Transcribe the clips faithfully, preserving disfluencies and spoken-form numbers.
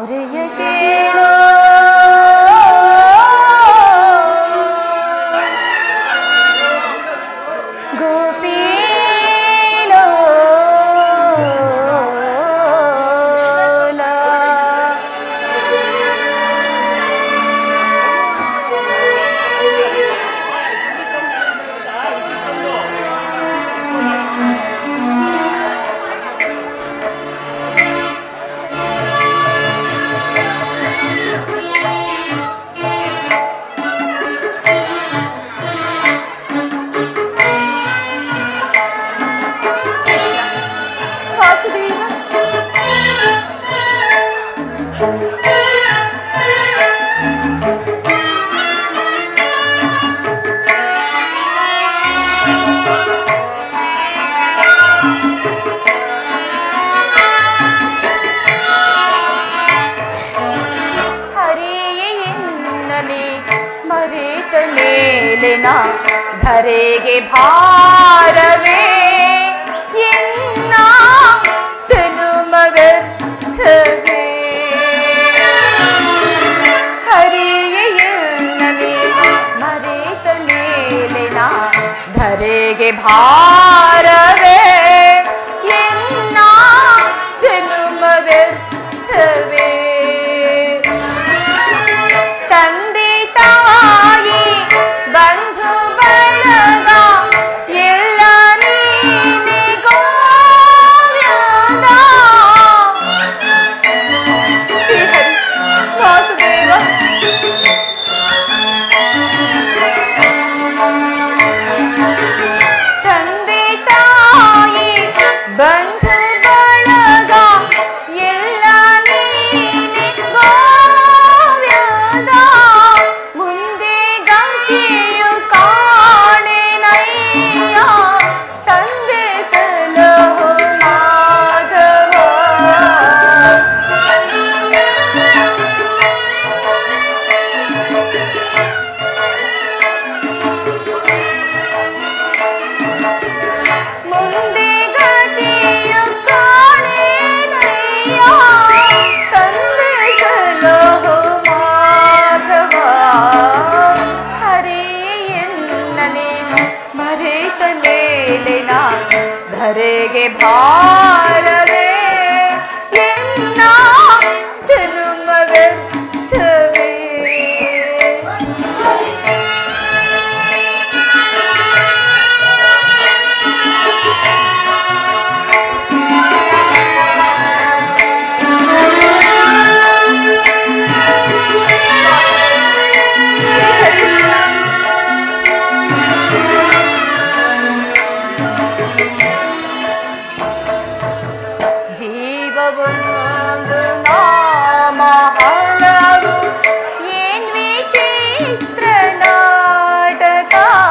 ಮೊರೆಯ ಕೇಳೋ ಮರೆತ ಮೇಲಿನ ಧರೆಗೆ ಭಾರವೇ ಎನ್ನ ಜನುಮ ವ್ಯರ್ಥವೇ ಹರಿಯೇ ಮರೆತ ಮೇಲಿನ ಧರೆಗೆ ಭಾರವೇ ಎನ್ನ ಜನುಮ ವ್ಯರ್ಥವೇ ತಂದೆ ತಾಯಿ ಬಂಧು ಬಳಗ ಎಲ್ಲ ನೀನೆ ಗೋವ್ಯದ ವಾಸುದೇವ ತಂದೆ ತಾಯಿ ಬಂಧು ಬಳಗ ಎಲ್ಲ ನೀನೆ ಗೋವ್ಯದ ಮುಂದೆ ಗಂಗೆಯು ಕಾಣೆನಯ್ಯ ತಂದೆ ಸಲಹೋ ಮಾಧವ ಮುಂದೆ ಗತಿಯು ಕಾಣೆನಯ್ಯ ತಂದೆ ಸಲಹೋ ಮಾಧವ ಹರಿಯನ್ನನೆ ಮರೆತ ಮೇಲಿನ ಧರೆಗೆ ಭಾರವೇ ಎನ್ನ ಜನುಮ ವ್ಯರ್ಥವೇ ಜೀವವೊಂದು ನಾಮ ಹಲವು ಏನ್ ವಿಚಿತ್ರ ನಾಟಕ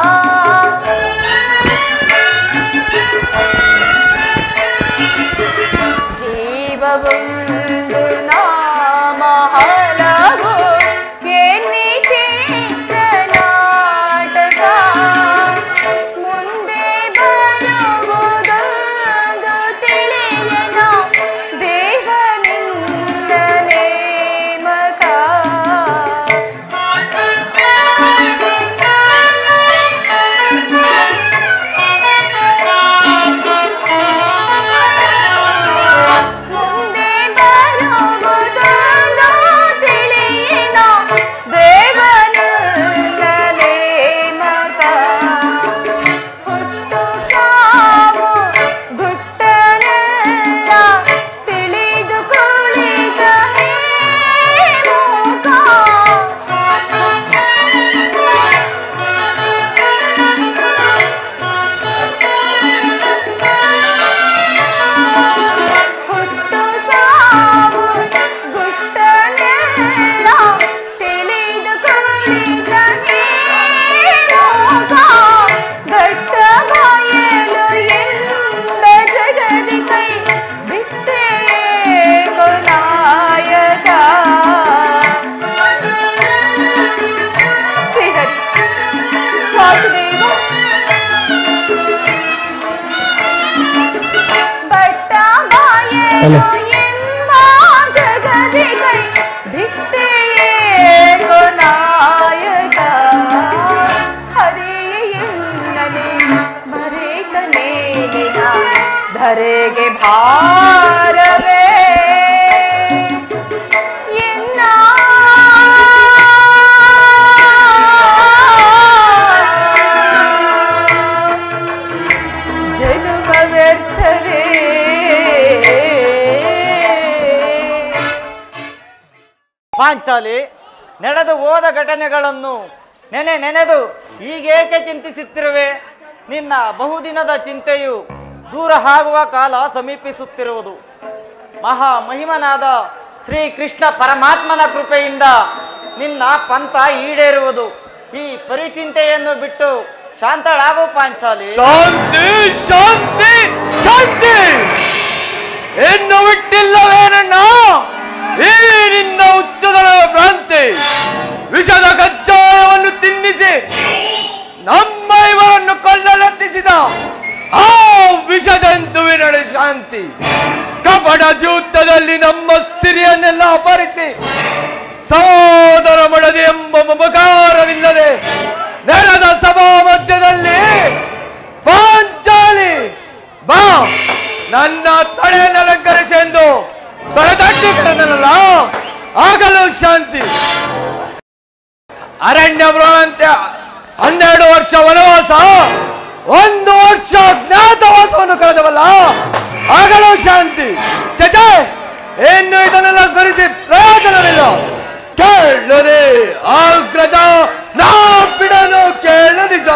ಜೀವವೊಂದು ನಾಮ ಹಲವು ಏನ್ ವಿಚಿತ್ರ ನಾಟಕ ಮುಂದೆ ಬರುವುದೊಂದು ತಿಳಿಯನ ದೇವನಿಂದ ನೇಮಕ ಮುಂದೆ ಪಾಂಚಾಲಿ, ನಡೆದು ಹೋದ ಘಟನೆಗಳನ್ನು ನೆನೆ ನೆನೆದು ಹೀಗೇಕೆ ಚಿಂತಿಸುತ್ತಿರುವೆ? ನಿನ್ನ ಬಹುದಿನದ ಚಿಂತೆಯು ದೂರ ಆಗುವ ಕಾಲ ಸಮೀಪಿಸುತ್ತಿರುವುದು. ಮಹಾ ಮಹಿಮನಾದ ಶ್ರೀ ಕೃಷ್ಣ ಪರಮಾತ್ಮನ ಕೃಪೆಯಿಂದ ನಿನ್ನ ಪಂಥ ಈಡೇರುವುದು. ಈ ಪರಿಚಿಂತೆಯನ್ನು ಬಿಟ್ಟು ಶಾಂತಳಾಗು ಪಾಂಚಾಲಿ. ಶಾಂತಿ ಶಾಂತಿ ಶಾಂತಿ ಇನ್ನು ಬಿಟ್ಟಿಲ್ಲವೇನಣ್ಣ ಈ ನಿನ್ನ ಉಚ್ಚದರ ಭ್ರಾಂತಿ. ವಿಷದ ಕಜ್ಜಾಯವನ್ನು ತಿನ್ನಿಸಿ ನಮ್ಮ ಇವರನ್ನು ಕೊಲ್ಲಲೆತ್ತಿಸಿದ ಆ ವಿಷದಂತುವಿನಡೆ ಶಾಂತಿ. ಕಪಟ ದ್ಯೂತದಲ್ಲಿ ನಮ್ಮ ಸಿರಿಯನ್ನೆಲ್ಲ ಅಪಹರಿಸಿ ಸೋದರ ಮಡದಿ ಎಂಬ ಮಮಕಾರವಿಲ್ಲದೆ ನೆಲದ ಸಭಾ ಮಧ್ಯದಲ್ಲಿ ಪಾಂಚಾಲಿ ಬಾ ನನ್ನ ತಡೆಯನ್ನು ಅಲಂಕರಿಸಿ ಎಂದು ತೊರೆದಟ್ಟಿ ಕರೆದನಲ್ಲ, ಆಗಲು ಶಾಂತಿ. ಅರಣ್ಯ ಭ್ರಾಂತ ಹನ್ನೆರಡು ವರ್ಷ ವನವಾಸ, ಒಂದು ವರ್ಷ ಜ್ಞಾತವಾಸವನ್ನು ಕಳೆದವಲ್ಲ, ಆಗಲು ಶಾಂತಿ. ಚಚೆ ಇನ್ನು ಇದನ್ನೆಲ್ಲ ಸ್ಮರಿಸಿ ಪ್ರಯೋಜನವಿಲ್ಲ. ಕೇಳದೆ ಆಗ್ರಜ ನಾ ಬಿಡಲು ಕೇಳ ನಿಜ.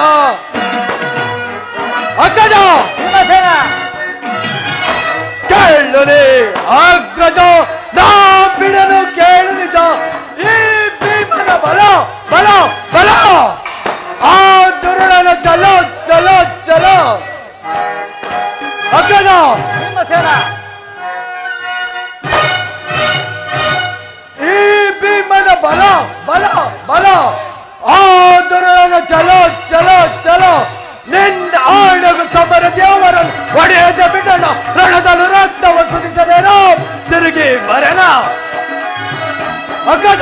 ಅಗ್ರಜ ಕೇಳದೆ ಆಗ್ರಜ ನಾ ಬಿಡಲು ಕೇಳ ನಿಜ. ಈ ಭೀಮನ ಬಲ ಬಲ ಬಲ, ಆ ದುರುಳನ ಚಲೋ ಚಲೋ ಚಲೋ. ಅಗ್ರಜ ಭೀಮಸೇನ, ಈ ಭೀಮನ ಬಲ ಬಲ ಬಲ, ಆ ದುರುಳನ ಚಲೋ ಚಲೋ ಚಲೋ. ನಿನ್ನ ಆಣಗು ಸಮರ ದೇವರನ್ನು ಒಡೆಯದ ಬಿಡೋಣ, ರಣದಲು ರಕ್ತವ ಸುರಿಸದೇನೋ ತಿರುಗಿ ಬರೋಣ. ಅಗ್ಗಜ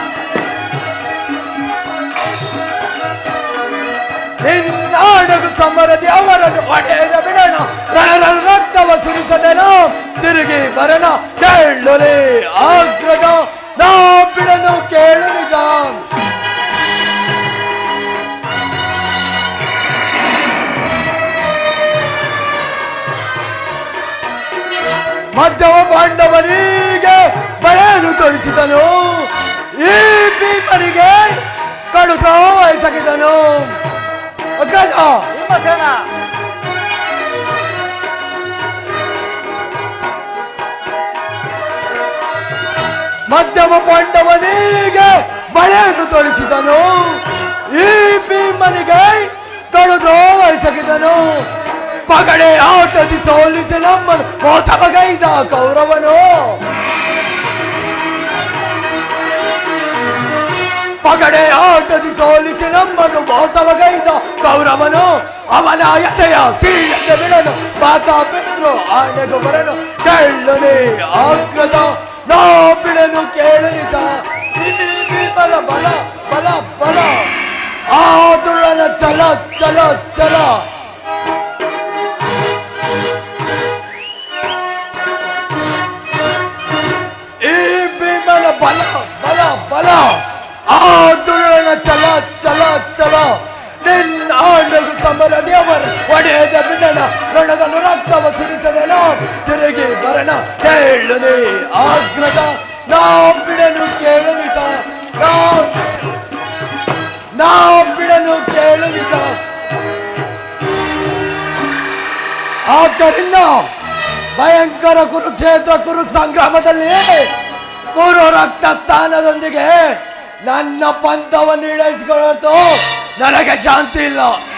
ನಿನ್ನ ಆಣಗು ಸಮರ ದೇವರನ್ನು ಒಡೆಯದ ಬಿಡೋಣ, ರಣದಲು ರಕ್ತವ ಸುರಿಸದೇನೋ ತಿರುಗಿ ಬರೋಣ. ಕೇಳಲೆ ಆಗ್ರಜ ನಾ ಬಿಡನು ಕೇಳು ನಿಜ. ಮಧ್ಯಮ ಪಾಂಡವನಿಗೆ ಬಳೆಯನ್ನು ತೊಡಿಸಿದನು, ಈ ಭೀಮನಿಗೆ ಕಡುಕ ವಯಸ್ಸಾಗಿದ್ದನು. ಅಗ್ಗಜ ಭೀಮಸೇನ, ಮಧ್ಯಮ ಪಾಂಡವನಿಗೆ ಬಳೆಯನ್ನು ತೊಡಿಸಿದನು, ಈ ಭೀಮನಿಗೆ ಕಡುಕ ವಯಸ್ಸಾಗಿದ್ದನು. ಪಗಡೆ ಆಟದಿ ಸೋಲಿಸಿ ನಮ್ಮನ್ನು ಮೋಸವಗೈದ ಕೌರವನು, ಪಗಡೆ ಆಟದಿ ಸೋಲಿಸಿ ನಮ್ಮನ್ನು ಮೋಸವಗೈದ ಕೌರವನು. ಅವನ ಎಸೆಯ ಸೀಳದ ಬಿಡನು, ಪಾತ ಬಿದ್ರು ಆನೆಗೂ ಬರನು. ಕೇಳನೆ ಆಗ್ರದ ನಾ ಬಿಡನು ಕೇಳು ನಿಜ. ಬಲ ಬಲ ಬಲ ಬಲ, ಆ ದುಳನ ಚಲ ಚಲ ಚಲ. ಬಲ ಬಲ ಬಲ, ಆ ದುರುಳನ ಚಲ ಚಲ ಚಲ. ನಿನ್ನ ಆಣಗು ಸಮರ ದೇವರು ಒಡೆಯದ ಬಿಡಣ, ರಣದನು ರಕ್ತವ ಸುರಿಸದನ ತಿರುಗಿ ಬರಣ. ಕೇಳದೆ ಆಗ್ರದ ನಾ ಬಿಡನು ಕೇಳು ನಿಜ, ನಾ ಬಿಡನು ಕೇಳು ನಿಜ. ಆದ್ದರಿಂದ ಭಯಂಕರ ಕುರುಕ್ಷೇತ್ರ ಕುರು ಸಂಗ್ರಾಮದಲ್ಲಿ ಕುರು ರಕ್ತ ಸ್ಥಾನದೊಂದಿಗೆ ನನ್ನ ಪಂಥವನ್ನು ಈಡೇರಿಸಿಕೊಳ್ಳಲು ನನಗೆ ಶಾಂತಿ ಇಲ್ಲ.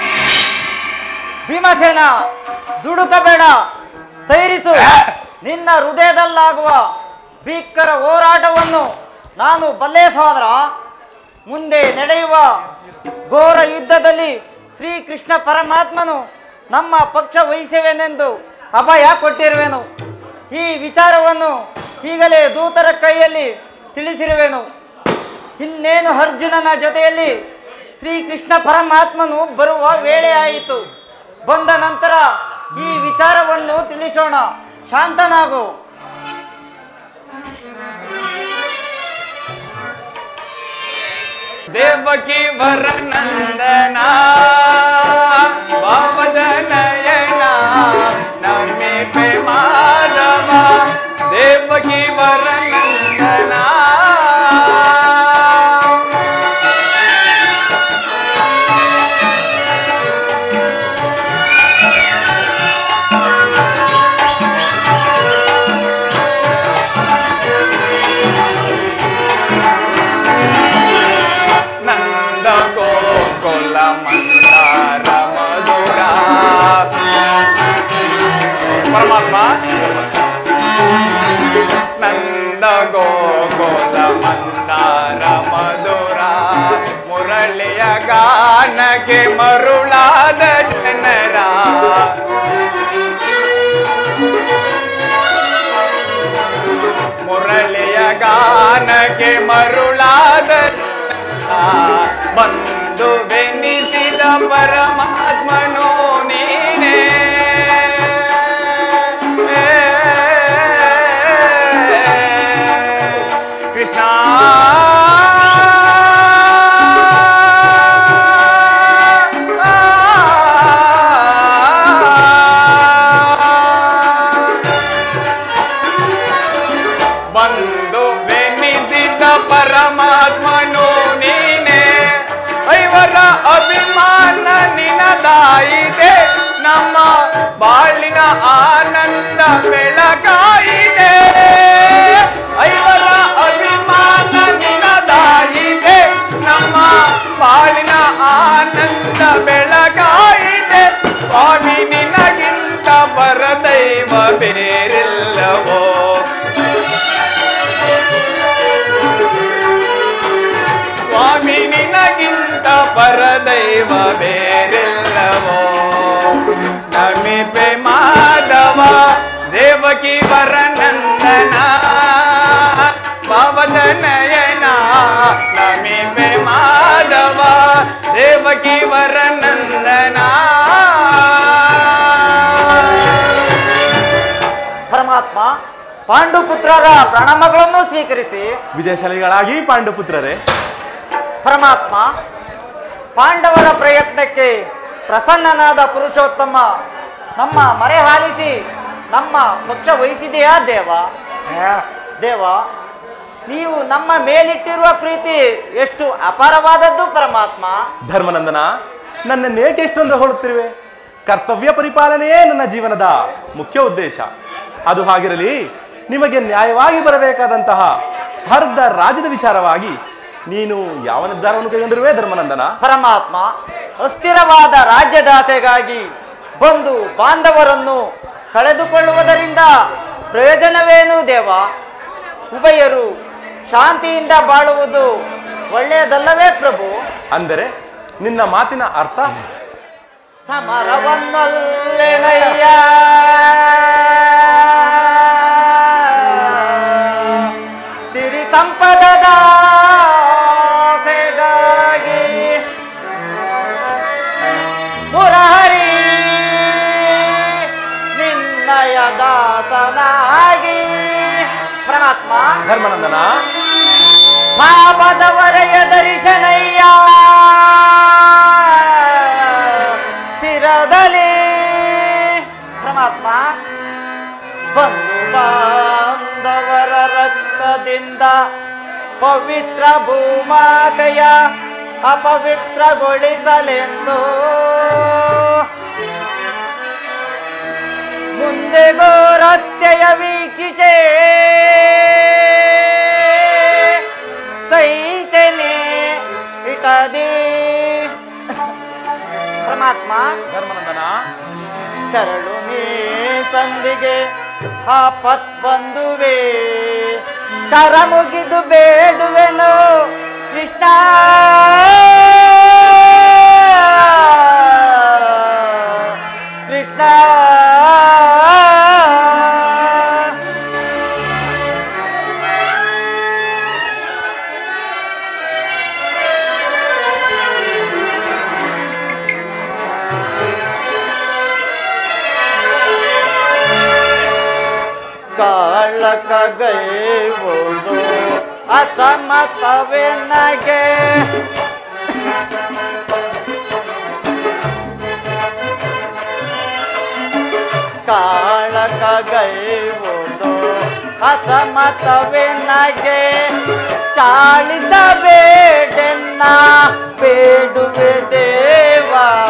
ಭೀಮಸೇನ, ದುಡುಕಬೇಡ, ಸೈರಿಸು. ನಿನ್ನ ಹೃದಯದಲ್ಲಾಗುವ ಭೀಕರ ಹೋರಾಟವನ್ನು ನಾನು ಬಲ್ಲೆ ಸಹೋದರ. ಮುಂದೆ ನಡೆಯುವ ಘೋರ ಯುದ್ಧದಲ್ಲಿ ಶ್ರೀಕೃಷ್ಣ ಪರಮಾತ್ಮನು ನಮ್ಮ ಪಕ್ಷ ವಹಿಸುವೆನೆಂದು ಅಭಯ ಕೊಟ್ಟಿರುವೆನು. ಈ ವಿಚಾರವನ್ನು ಈಗಲೇ ದೂತರ ಕೈಯಲ್ಲಿ ತಿಳಿಸಿರುವೆನು. ಇನ್ನೇನು ಅರ್ಜುನನ ಜೊತೆಯಲ್ಲಿ ಶ್ರೀಕೃಷ್ಣ ಪರಮಾತ್ಮನು ಬರುವ ವೇಳೆ ಆಯಿತು. ಬಂದ ನಂತರ ಈ ವಿಚಾರವನ್ನು ತಿಳಿಸೋಣ. ಶಾಂತನಾಗು. ದೇವಕಿ ವರನಂದನ ಭಾವಜನಯನ ನಮಿ ಮಾಧವ. ದೇವಕಿ ವರನಂದನ ಪರಮಾತ್ಮ ನಂದ ಗೋಗೋಲ ಮಂದಾರ ಮಧುರ ಮುರಳಿಯ ಗಾನಕ್ಕೆ ಮರುಳಾದ ಜನರ ಮುರಳಿಯ ಗಾನಕ್ಕೆ ಮರುಳಾದ ಬಂದು ಬೆನ್ನಿಸಿದ ಪರಮಾತ್ಮನು ನೀನೇ ಕೃಷ್ಣ ಬಂದು ಬೆನ್ನಿಸಿದ ಪರಮಾತ್ಮನು ನೀನೆ ಐವರ ಅಭಿಮಾನ ನಿನದಾಯಿದೆ ನಮ್ಮ ಬಾಳಿನ ಆನಂದ ಬೆಳಗಾಯಿದೆ ಐವರ ಅಭಿಮಾನ ನಿನದಾಯಿದೆ ನಮ್ಮ ಬಾಳಿನ ಆನಂದ ಬೆಳಗಾಯಿದೆ ಸ್ವಾಮಿ ನಿನಗಿಂತ ಬರದೈವ ಬೇರಿಲ್ಲವೋ ಸ್ವಾಮಿ ನಿನಗಿಂತ ಪರದೈವ ಬೇರೆಲ್ಲವೋ ನಮಿಪೆ ಮಾಧವ ದೇವಕಿ ವರನಂದನ ಭವದ ನಯನ ನಮಿಪೆ ಮಾಧವ ದೇವಕಿ ವರನಂದನ ಪರಮಾತ್ಮ ಪಾಂಡುಪುತ್ರರ ಪ್ರಣಾಮಗಳನ್ನು ಸ್ವೀಕರಿಸಿ. ವಿಜಯಶಾಲಿಗಳಾಗಿ ಪಾಂಡುಪುತ್ರರೇ. ಪರಮಾತ್ಮ ಪಾಂಡವರ ಪ್ರಯತ್ನಕ್ಕೆ ಪ್ರಸನ್ನನಾದ ಪುರುಷೋತ್ತಮ ನಮ್ಮ ಮರೆ ಹಾಲಿಸಿ ನಮ್ಮ ಪಕ್ಷ ವಹಿಸಿದೆಯಾ ದೇವ? ದೇವ, ನೀವು ನಮ್ಮ ಮೇಲಿಟ್ಟಿರುವ ಪ್ರೀತಿ ಎಷ್ಟು ಅಪಾರವಾದದ್ದು ಪರಮಾತ್ಮ. ಧರ್ಮನಂದನ, ನನ್ನನ್ನೇಕೆ ಎಷ್ಟೊಂದು ಹೊಳುತ್ತಿರುವೆ? ಕರ್ತವ್ಯ ಪರಿಪಾಲನೆಯೇ ನನ್ನ ಜೀವನದ ಮುಖ್ಯ ಉದ್ದೇಶ. ಅದು ಹಾಗಿರಲಿ, ನಿಮಗೆ ನ್ಯಾಯವಾಗಿ ಬರಬೇಕಾದಂತಹ ಅರ್ಧ ರಾಜ್ಯದ ವಿಚಾರವಾಗಿ ನೀನು ಯಾವ ನಿರ್ಧಾರವನ್ನು ಕೈಗೊಂಡಿರುವೆ ಧರ್ಮನಂದನ? ಪರಮಾತ್ಮ, ಅಸ್ಥಿರವಾದ ರಾಜ್ಯದಾಸೆಗಾಗಿ ಬಂಧು ಬಾಂಧವರನ್ನು ಕಳೆದುಕೊಳ್ಳುವುದರಿಂದ ಪ್ರಯೋಜನವೇನು ದೇವ? ಉಭಯರು ಶಾಂತಿಯಿಂದ ಬಾಳುವುದು ಒಳ್ಳೆಯದಲ್ಲವೇ ಪ್ರಭು? ಅಂದರೆ ನಿನ್ನ ಮಾತಿನ ಅರ್ಥ? ಸಮರವನ್ನೊಲ್ಲೆನಯ್ಯ ಸಿರಿ ಸಂಪದದ ಆಸೆಗಾಗಿ ಮುರಹರಿ ನಿನ್ನಯ ದಾಸನಾಗಿ. ಪರಮಾತ್ಮ ಧರ್ಮನಂದನ, ಪಾಪದವರೆಯ ದರ್ಶನಯ್ಯ ಚಿರದಲ್ಲಿ. ಪರಮಾತ್ಮ, ಬಂಧು ಬಾಂಧವರ ರಕ್ತದಿಂದ ಪವಿತ್ರ ಭೂಮಾತೆಯ ಅಪವಿತ್ರಗೊಳಿಸಲೆಂದು ಮುಂದೆ ಗೋರತ್ಯಯ ವೀಕ್ಷಿಸೆ ಸೈತನೆ ಇಟದಿ. ಪರಮಾತ್ಮ, ಧರ್ಮನಂದನ, ಕರಳು ನೀ ಸಂದಿಗೆ ಆಪತ್ ಬಂದುವೆ, ಕರ ಮುಗಿದು ಬೇಡುವೆನು ಕೃಷ್ಣ. ಕೃಷ್ಣ ಕಾಳಕ ಗೈವುದು ಅಸಮತವೇ ನಗೆ, ಕಾಳಕ ಗೈವುದು ಅಸಮತವೇ ನಗೆ, ಚಾಳಿಸಬೇಡೆನ್ನ ಬೇಡುವೆ ದೇವ.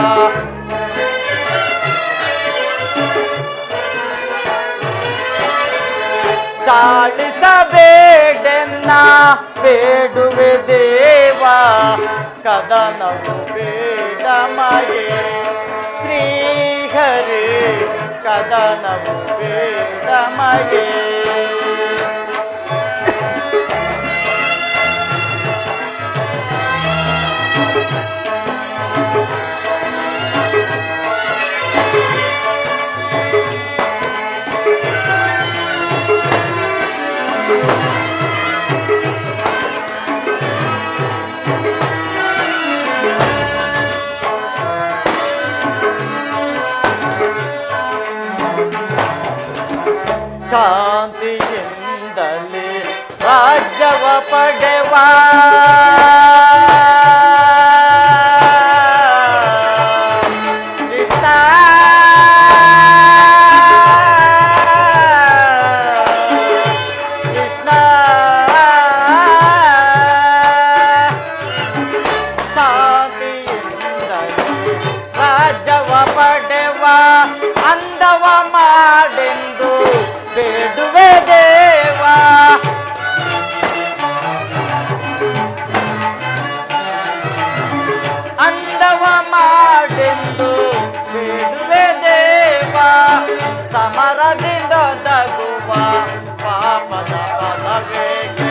ಚಾಳಿಸಬೇಡೆನ್ನ ಬೇಡುವೆ ದೇವ, ಕದನವು ಬೇಡ ಮಗೆ ಶ್ರೀ ಹರಿ ಕದನವು ಬೇಡ ಮಗೆ. ಶಾಂತಿಯಿಂದಲೇ ರಾಜ್ಯವ ಪಡೆವ ಕೃಷ್ಣ ಕೃಷ್ಣ ಶಾಂತಿಯಿಂದಲೇ ರಾಜ್ಯವ ಪಡೆವ ಅಂದವ ಮಾಡೆಂದು ಬೇಡುವೆ ದೇವ. ಅಂದವ ಮಾಡೆಂದು ಬೇಡುವೆ ದೇವ. ಸಮರದಿಂದ ತಗುವ ಪಾಪದ ಫಲವೇಗೆ.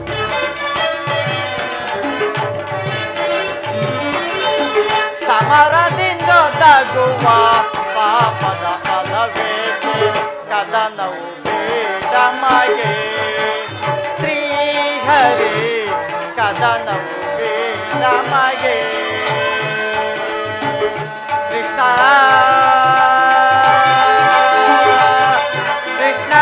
ಸಮರದಿಂದ ತಗುವ ಪಾಪದ ಫಲವೇಗೆ. ಕದನವು ಬೇಡ ಮಗೆ ಶ್ರೀಹರಿ ಕದನವು ಬೇಡ ಮಗೆ. ಕೃಷ್ಣ ಕೃಷ್ಣ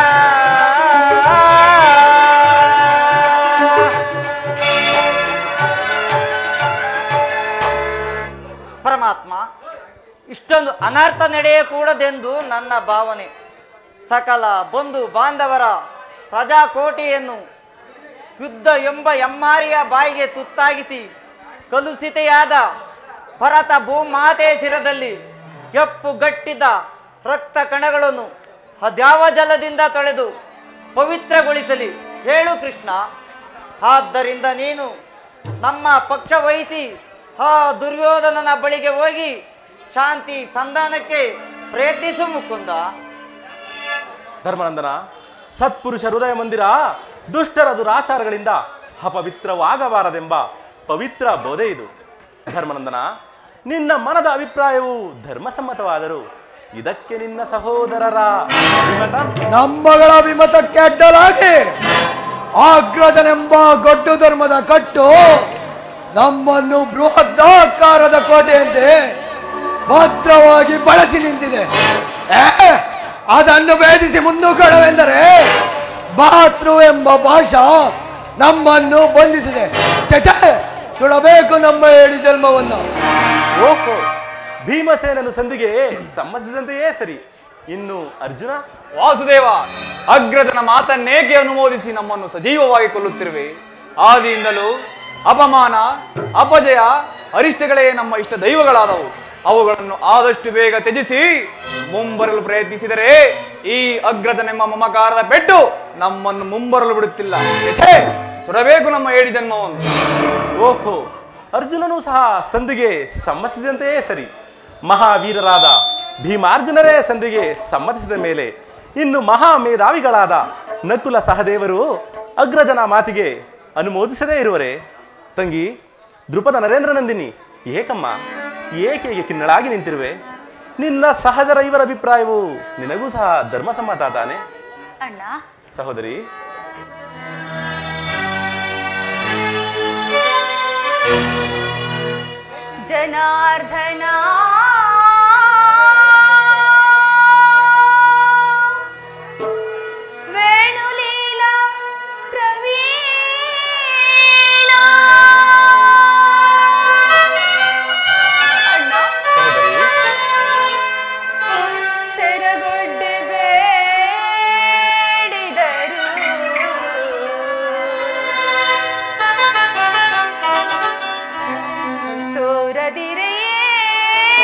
ಪರಮಾತ್ಮ, ಇಷ್ಟೊಂದು ಅನರ್ಥ ನಡೆಯಕೂಡದೆಂದು ನನ್ನ ಭಾವನೆ. ಸಕಲ ಬಂಧು ಬಾಂಧವರ ಪ್ರಜಾಕೋಟಿಯನ್ನು ಯುದ್ಧ ಎಂಬ ಎಮ್ಮಾರಿಯ ಬಾಯಿಗೆ ತುತ್ತಾಗಿಸಿ ಕಲುಷಿತೆಯಾದ ಭರತ ಭೂಮಾತೆಯ ಶಿರದಲ್ಲಿ ಎಪ್ಪು ಗಟ್ಟಿದ ರಕ್ತ ಕಣಗಳನ್ನು ಅದ್ಯಾವ ಜಲದಿಂದ ತೊಳೆದು ಪವಿತ್ರಗೊಳಿಸಲಿ ಹೇಳು ಕೃಷ್ಣ. ಆದ್ದರಿಂದ ನೀನು ನಮ್ಮ ಪಕ್ಷ ವಹಿಸಿ ಆ ದುರ್ಯೋಧನನ ಬಳಿಗೆ ಹೋಗಿ ಶಾಂತಿ ಸಂಧಾನಕ್ಕೆ ಪ್ರಯತ್ನಿಸು ಮುಕುಂದ. ಧರ್ಮನಂದನ, ಸತ್ಪುರುಷ ಹೃದಯ ಮಂದಿರ ದುಷ್ಟರ ದುರಾಚಾರಗಳಿಂದ ಅಪವಿತ್ರವಾಗಬಾರದೆಂಬ ಪವಿತ್ರ ಬೋಧೆ ಇದು. ಧರ್ಮನಂದನ, ನಿನ್ನ ಮನದ ಅಭಿಪ್ರಾಯವು ಧರ್ಮಸಮ್ಮತವಾದರೂ ಇದಕ್ಕೆ ನಿನ್ನ ಸಹೋದರರ ವಿಮತ ನಮ್ಮಗಳ ವಿಮತಕ್ಕೆ ಅಡ್ಡಲಾಗಿ ಅಗ್ರಜನೆಂಬ ಗೊಡ್ಡು ಧರ್ಮದ ಕಟ್ಟು ನಮ್ಮನ್ನು ಬೃಹದಾಕಾರದ ಕೋಟೆಯಂತೆ ಭದ್ರವಾಗಿ ಬಳಸಿ ನಿಂತಿದೆ. ಅದನ್ನು ಭೇದಿಸಿ ಮುನ್ನುಗ್ಗಡವೆಂದರೆ ಭಾತೃ ಎಂಬ ಭಾಷಾ ನಮ್ಮನ್ನು ಬಂಧಿಸಿದೆ. ಚಚ ಸುಡಬೇಕು ನಮ್ಮ ಏಳು ಜನ್ಮವನ್ನು. ಓಹೋ, ಭೀಮಸೇನನು ಸಂಧಿಗೆ ಸಮ್ಮತಿಸಿದಂತೆಯೇ ಸರಿ. ಇನ್ನು ಅರ್ಜುನ? ವಾಸುದೇವ, ಅಗ್ರಜನ ಮಾತನ್ನೇಕೆ ಅನುಮೋದಿಸಿ ನಮ್ಮನ್ನು ಸಜೀವವಾಗಿ ಕೊಲ್ಲುತ್ತಿರುವೆ? ಆದಿಯಿಂದಲೂ ಅಪಮಾನ, ಅಪಜಯ, ಅರಿಷ್ಟಗಳೇ ನಮ್ಮ ಇಷ್ಟ ದೈವಗಳಾದವು. ಅವುಗಳನ್ನು ಆದಷ್ಟು ಬೇಗ ತ್ಯಜಿಸಿ ಮುಂಬರಲು ಪ್ರಯತ್ನಿಸಿದರೆ ಈ ಅಗ್ರಜನೆಂಬ ಮಮಕಾರದ ಪೆಟ್ಟು ನಮ್ಮನ್ನು ಮುಂಬರಲು ಬಿಡುತ್ತಿಲ್ಲ. ಸುಡಬೇಕು ನಮ್ಮ ಏಳು ಜನ್ಮವನ್ನು. ಓಹೋ, ಅರ್ಜುನನು ಸಹ ಸಂಧಿಗೆ ಸಮ್ಮತಿಸಿದಂತೆಯೇ ಸರಿ. ಮಹಾವೀರರಾದ ಭೀಮಾರ್ಜುನರೇ ಸಂಧಿಗೆ ಸಮ್ಮತಿಸಿದ ಮೇಲೆ ಇನ್ನು ಮಹಾ ಮೇಧಾವಿಗಳಾದ ನಕುಲ ಸಹದೇವರು ಅಗ್ರಜನ ಮಾತಿಗೆ ಅನುಮೋದಿಸದೇ ಇರುವರೆ? ತಂಗಿ ದೃಪದ ನರೇಂದ್ರ ನಂದಿನಿ, ಏಕಮ್ಮ ಏಕೆ ಕಿನ್ನಳಾಗಿ ನಿಂತಿರುವೆ? ನಿನ್ನ ಸಹಜರ ಇವರ ಅಭಿಪ್ರಾಯವು ನಿನಗೂ ಸಹ ಧರ್ಮಸಮ್ಮತ ತಾನೆ? ಅಣ್ಣ, ಸಹೋದರಿ, ಜನಾರ್ದನ ವೇಣುಲೀಲಾ ಪ್ರವೀಣ. ಅಣ್ಣ, ಸೆರಗೊಡ್ಡೆ ಬೇಡಿದರು ತೋರದಿರೆಯೇ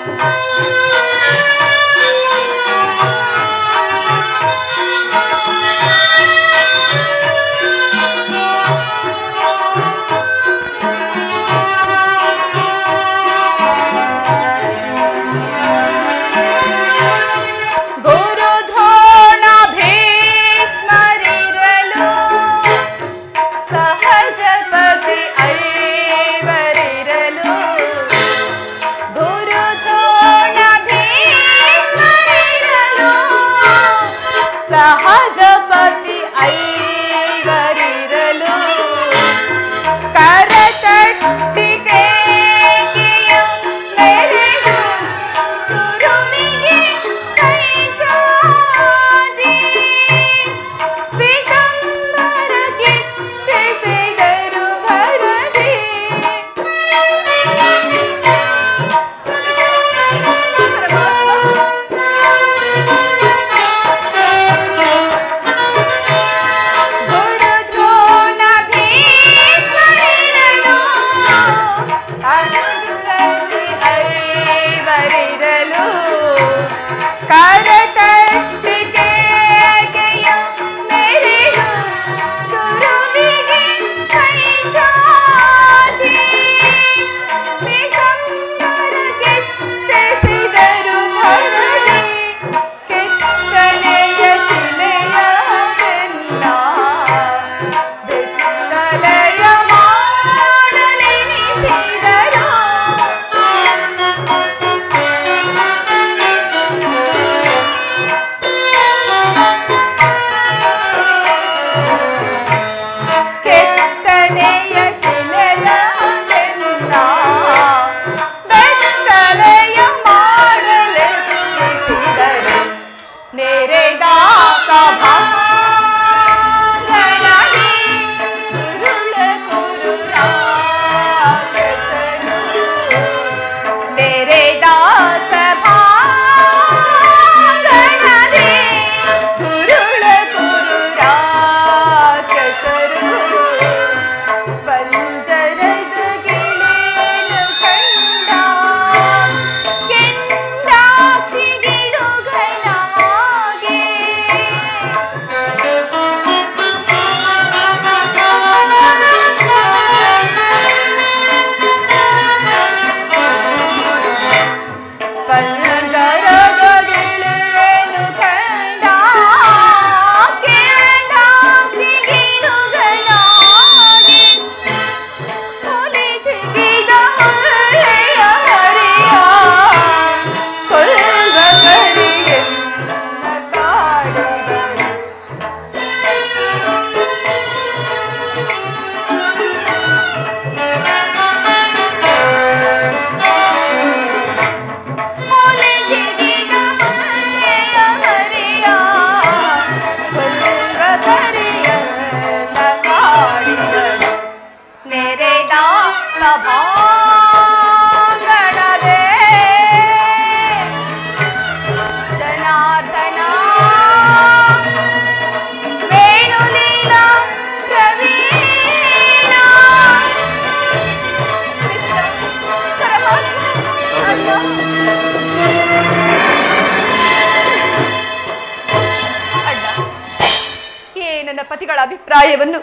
ಪತಿಗಳ ಅಭಿಪ್ರಾಯವನ್ನು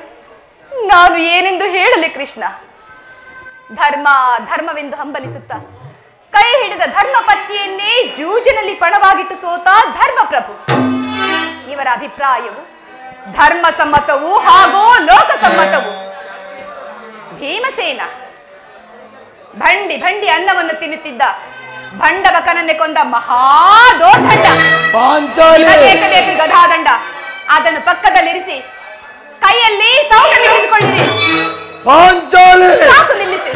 ನಾನು ಏನೆಂದು ಹೇಳಲಿ ಕೃಷ್ಣ? ಧರ್ಮ ಧರ್ಮವೆಂದು ಹಂಬಲಿಸುತ್ತಾ ಕೈ ಹಿಡಿದ ಧರ್ಮ ಪತ್ನಿಯನ್ನೇ ಜೂಜಿನಲ್ಲಿ ಪಣವಾಗಿಟ್ಟು ಸೋತ ಧರ್ಮಪ್ರಭು. ಇವರ ಅಭಿಪ್ರಾಯವು ಧರ್ಮ ಸಮ್ಮತವೂ ಹಾಗೂ ಲೋಕ ಸಮ್ಮತವು. ಭೀಮಸೇನ ಭಂಡಿ ಭಂಡಿ ಅನ್ನವನ್ನು ತಿನ್ನುತ್ತಿದ್ದ ಭಂಡಬಕನನ್ನೇ ಕೊಂದ ಮಹಾದೋರ್ದಂಡ ಗದಾದಂಡ ಅದನ್ನು ಪಕ್ಕದಲ್ಲಿರಿಸಿ ಕೈಯಲ್ಲಿ ಸೌಕರ್ಯ ಹಿಡಿದುಕೊಳ್ಳಿರಿ. ಸಾಕು, ನಿಲ್ಲಿಸಿ.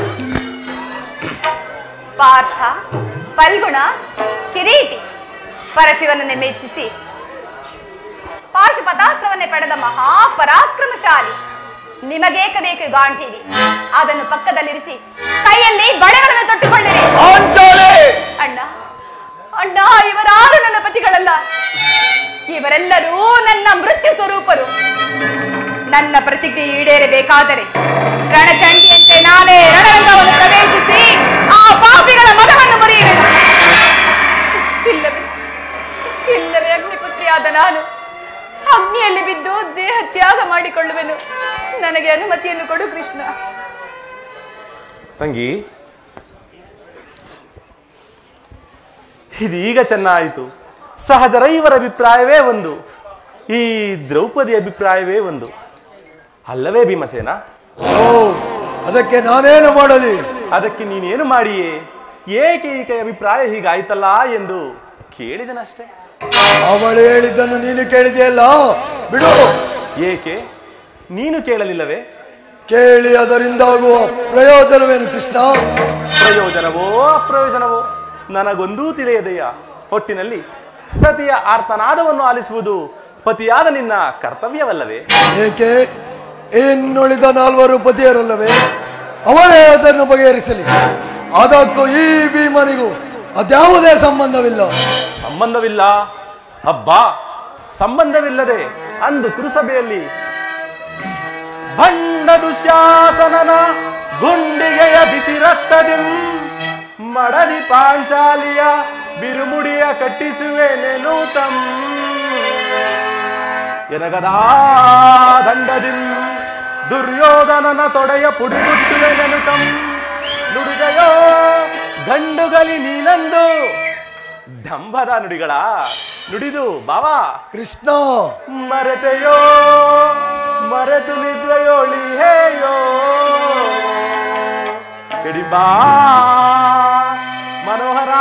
ಪಾರ್ಥ, ಫಲ್ಗುಣ, ಕಿರೀಟಿ ಪರಶಿವನನ್ನೇ ಮೆಚ್ಚಿಸಿ ಪಾಶುಪತಾಸ್ತ್ರವನ್ನೇ ಪಡೆದ ಮಹಾಪರಾಕ್ರಮಶಾಲಿ ನಿಮಗೇಕ ಬೇಕು ಗಾಂಧೀವಿ. ಅದನ್ನು ಪಕ್ಕದಲ್ಲಿರಿಸಿ ಕೈಯಲ್ಲಿ ಬಳೆಗಳನ್ನು ತೊಟ್ಟುಕೊಳ್ಳಿರಿ. ಅಣ್ಣ ಅಣ್ಣ ಇವರಾರು ನನ್ನ ಪತಿಗಳಲ್ಲ, ಇವರೆಲ್ಲರೂ ನನ್ನ ಮೃತ್ಯು ಸ್ವರೂಪರು. ನನ್ನ ಪ್ರತಿಜ್ಞೆ ಈಡೇರಬೇಕಾದರೆ ರಣಚಂಡಿಯಂತೆ ನಾನೇ ರಣರಂಗವನ್ನು ಪ್ರವೇಶಿಸಿ ಆ ಪಾಪಿಗಳ ಮದವನ್ನು ಮುರಿಯಿರಿ. ನಾನು ಅಗ್ನಿಯಲ್ಲಿ ಬಿದ್ದು ದೇಹ ತ್ಯಾಗ ಮಾಡಿಕೊಳ್ಳುವೆನು. ನನಗೆ ಅನುಮತಿಯನ್ನು ಕೊಡು ಕೃಷ್ಣ. ತಂಗಿ, ಇದೀಗ ಚೆನ್ನಾಯಿತು. ಸಹಜರ ಇವರ ಅಭಿಪ್ರಾಯವೇ ಒಂದು, ಈ ದ್ರೌಪದಿ ಅಭಿಪ್ರಾಯವೇ ಒಂದು, ಅಲ್ಲವೇ ಭೀಮಸೇನ? ಓ, ಅದಕ್ಕೆ ನಾನೇನು ಮಾಡಲಿ? ಅದಕ್ಕೆ ನೀನೇನು ಮಾಡಿಯೇ? ಏಕೆ ಈ ಅಭಿಪ್ರಾಯ ಹೀಗಾಯ್ತಲ್ಲ ಎಂದು ಕೇಳಿದನಷ್ಟೇ. ಅವಳು ಹೇಳಿದ್ದನ್ನು ನೀನು ಕೇಳಿದೆಯಲ್ಲ, ಬಿಡು. ಏಕೆ ನೀನು ಕೇಳಲಿಲ್ಲವೇ? ಕೇಳಿ ಅದರಿಂದಾಗುವ ಪ್ರಯೋಜನವೇನು ಕೃಷ್ಣ? ಪ್ರಯೋಜನವೋ ಅಪ್ರಯೋಜನವೋ ನನಗೊಂದೂ ತಿಳಿಯದೆಯ. ಹೊಟ್ಟಿನಲ್ಲಿ ಸತಿಯ ಆರ್ತನಾದವನ್ನು ಆಲಿಸುವುದು ಪತಿಯಾದ ನಿನ್ನ ಕರ್ತವ್ಯವಲ್ಲವೇ? ಏಕೆ? ಇನ್ನುಳಿದ ನಾಲ್ವರು ಪತಿಯರಲ್ಲವೇ? ಅವರೇ ಅದನ್ನು ಬಗೆಹರಿಸಲಿ. ಅದಕ್ಕೂ ಈ ಭೀಮನಿಗೂ ಅದ್ಯಾವುದೇ ಸಂಬಂಧವಿಲ್ಲ. ಸಂಬಂಧವಿಲ್ಲ? ಹಬ್ಬಾ, ಸಂಬಂಧವಿಲ್ಲದೆ ಅಂದು ಕುರುಸಭೆಯಲ್ಲಿ ಭಂಡ ದುಶ್ಯಾಸನನ ಗುಂಡಿಗೆಯ ಬಿಸಿ ರಕ್ತದಿಂ ಮಡದಿ ಪಾಂಚಾಲಿಯ ಬಿರುಮುಡಿಯ ಕಟ್ಟಿಸುವೆನೆನು ತಂ ಎನಗದಾ ದಂಡದಿಂ ದುರ್ಯೋಧನನ ತೊಡೆಯ ಪುಡಿಗುಟ್ಟುವೆನೆನು ತಂ ನುಡಿದೆಯೋ ಗಂಡುಗಲಿ ನೀನಂದು ದಂಭದ ನುಡಿಗಳ ನುಡಿದು ಬಾವಾ ಕೃಷ್ಣ. ಮರೆತೆಯೋ ಮರೆತು ನಿದ್ರೆಯೋಳಿ ಹೇಯೋ ಕಡಿಬಾ ಮನೋಹರ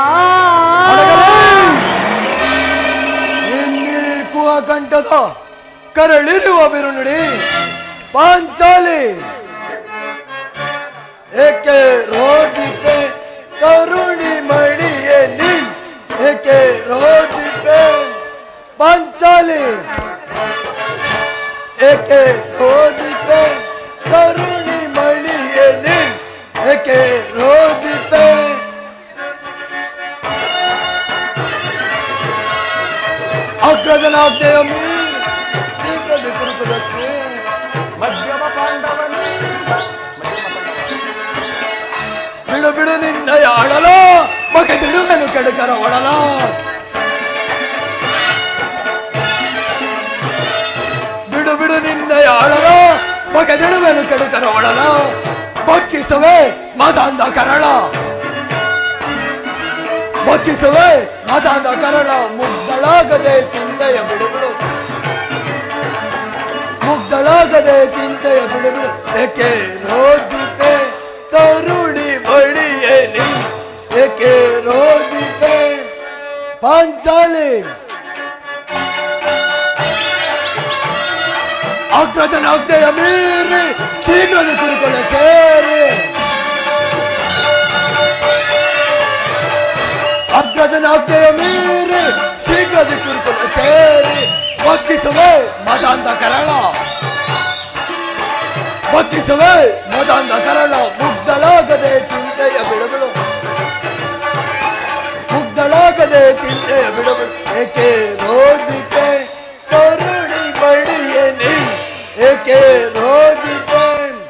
ಇನ್ನೀಕುವ ಕಂಠದ ಕರಳಿರುವ ಬಿರುನುಡಿ ಪಾಂಚಾಲಿ ಏಕೆ ರೋದಿತೆ ಕರುಣಿ ಮಣಿಯೇ ನೀ ಏಕೆ ರೋದಿತೆ ಪಾಂಚಾಲಿ ಏಕೆ ರೋದಿತೆ ಕರುಣಿ ಮಣಿಯೇ ನೀ ಏಕೆ ರೋದಿತೆ ಅಗ್ರಜನಾಜ್ಞೆಯ ಮೀರಿ ಶೀಘ್ರದ ಕುರುಕುಲ ಶ್ರೀ ಮಧ್ಯಮ ಪಾಂಡವನು ಬಿಡು ಬಿಡು ನಿನ್ನ ಆಡಲ ಮಗೆ ಬಿಡುವೆನು ಕೆಡುಕರ ಒಡಲ ಬಿಡು ಬಿಡು ನಿನ್ನ ಆಡಲ ಮಗೆ ಬಿಡುವೆನು ಕೆಡುಕರ ಒಡಲ ಬಕ್ಕಿಸುವೆ ಮದಾಂಧ ಕರಳ ಬಕ್ಕಿಸುವೆ ಮದಾಂಧ ಕರಳ ಮುಗ್ಧಳಾಗದೆ ಚಿಂತೆಯ ಬಿಡುಬಿಡು ಮುಗ್ಧಳಾಗದೆ ಚಿಂತೆಯ ಬಿಡುಬಿಡು ಏಕೆ ರೋದಿತೆ ತರುಣಿ ಬಳಿಯಲಿ ಏಕೆ ರೋದಿತೆ ಪಾಂಚಾಲಿ ಅಗ್ರಜನಾಜ್ಞೆಯ ಮೀರಿ ಶೀಘ್ರದ ಕುರುಕುಲ ಸೇರಿ ಅಗ್ರಜನಾಜ್ಞೆಯ ಮೀರಿ ಶೀಘ್ರದ ಕುರುಕುಲ ಸೇರಿ ಬಕ್ಕಿಸುವೆ ಮದಾಂಧ ಕರಳ ಬಕ್ಕಿಸುವೆ ಮದಾಂಧ ಕರಳ ಮುಗ್ಧಳಾಗದೆ ಚಿಂತೆಯ ಬಿಡುಬಿಡು ಮುಗ್ಧಳಾಗದೆ ಚಿಂತೆಯ ಬಿಡುಬಿಡು ಏಕೆ ರೋದಿತೆ ಕರುಣಿ ಬಳಿಯಲಿ ಏಕೆ ರೋದಿತೆ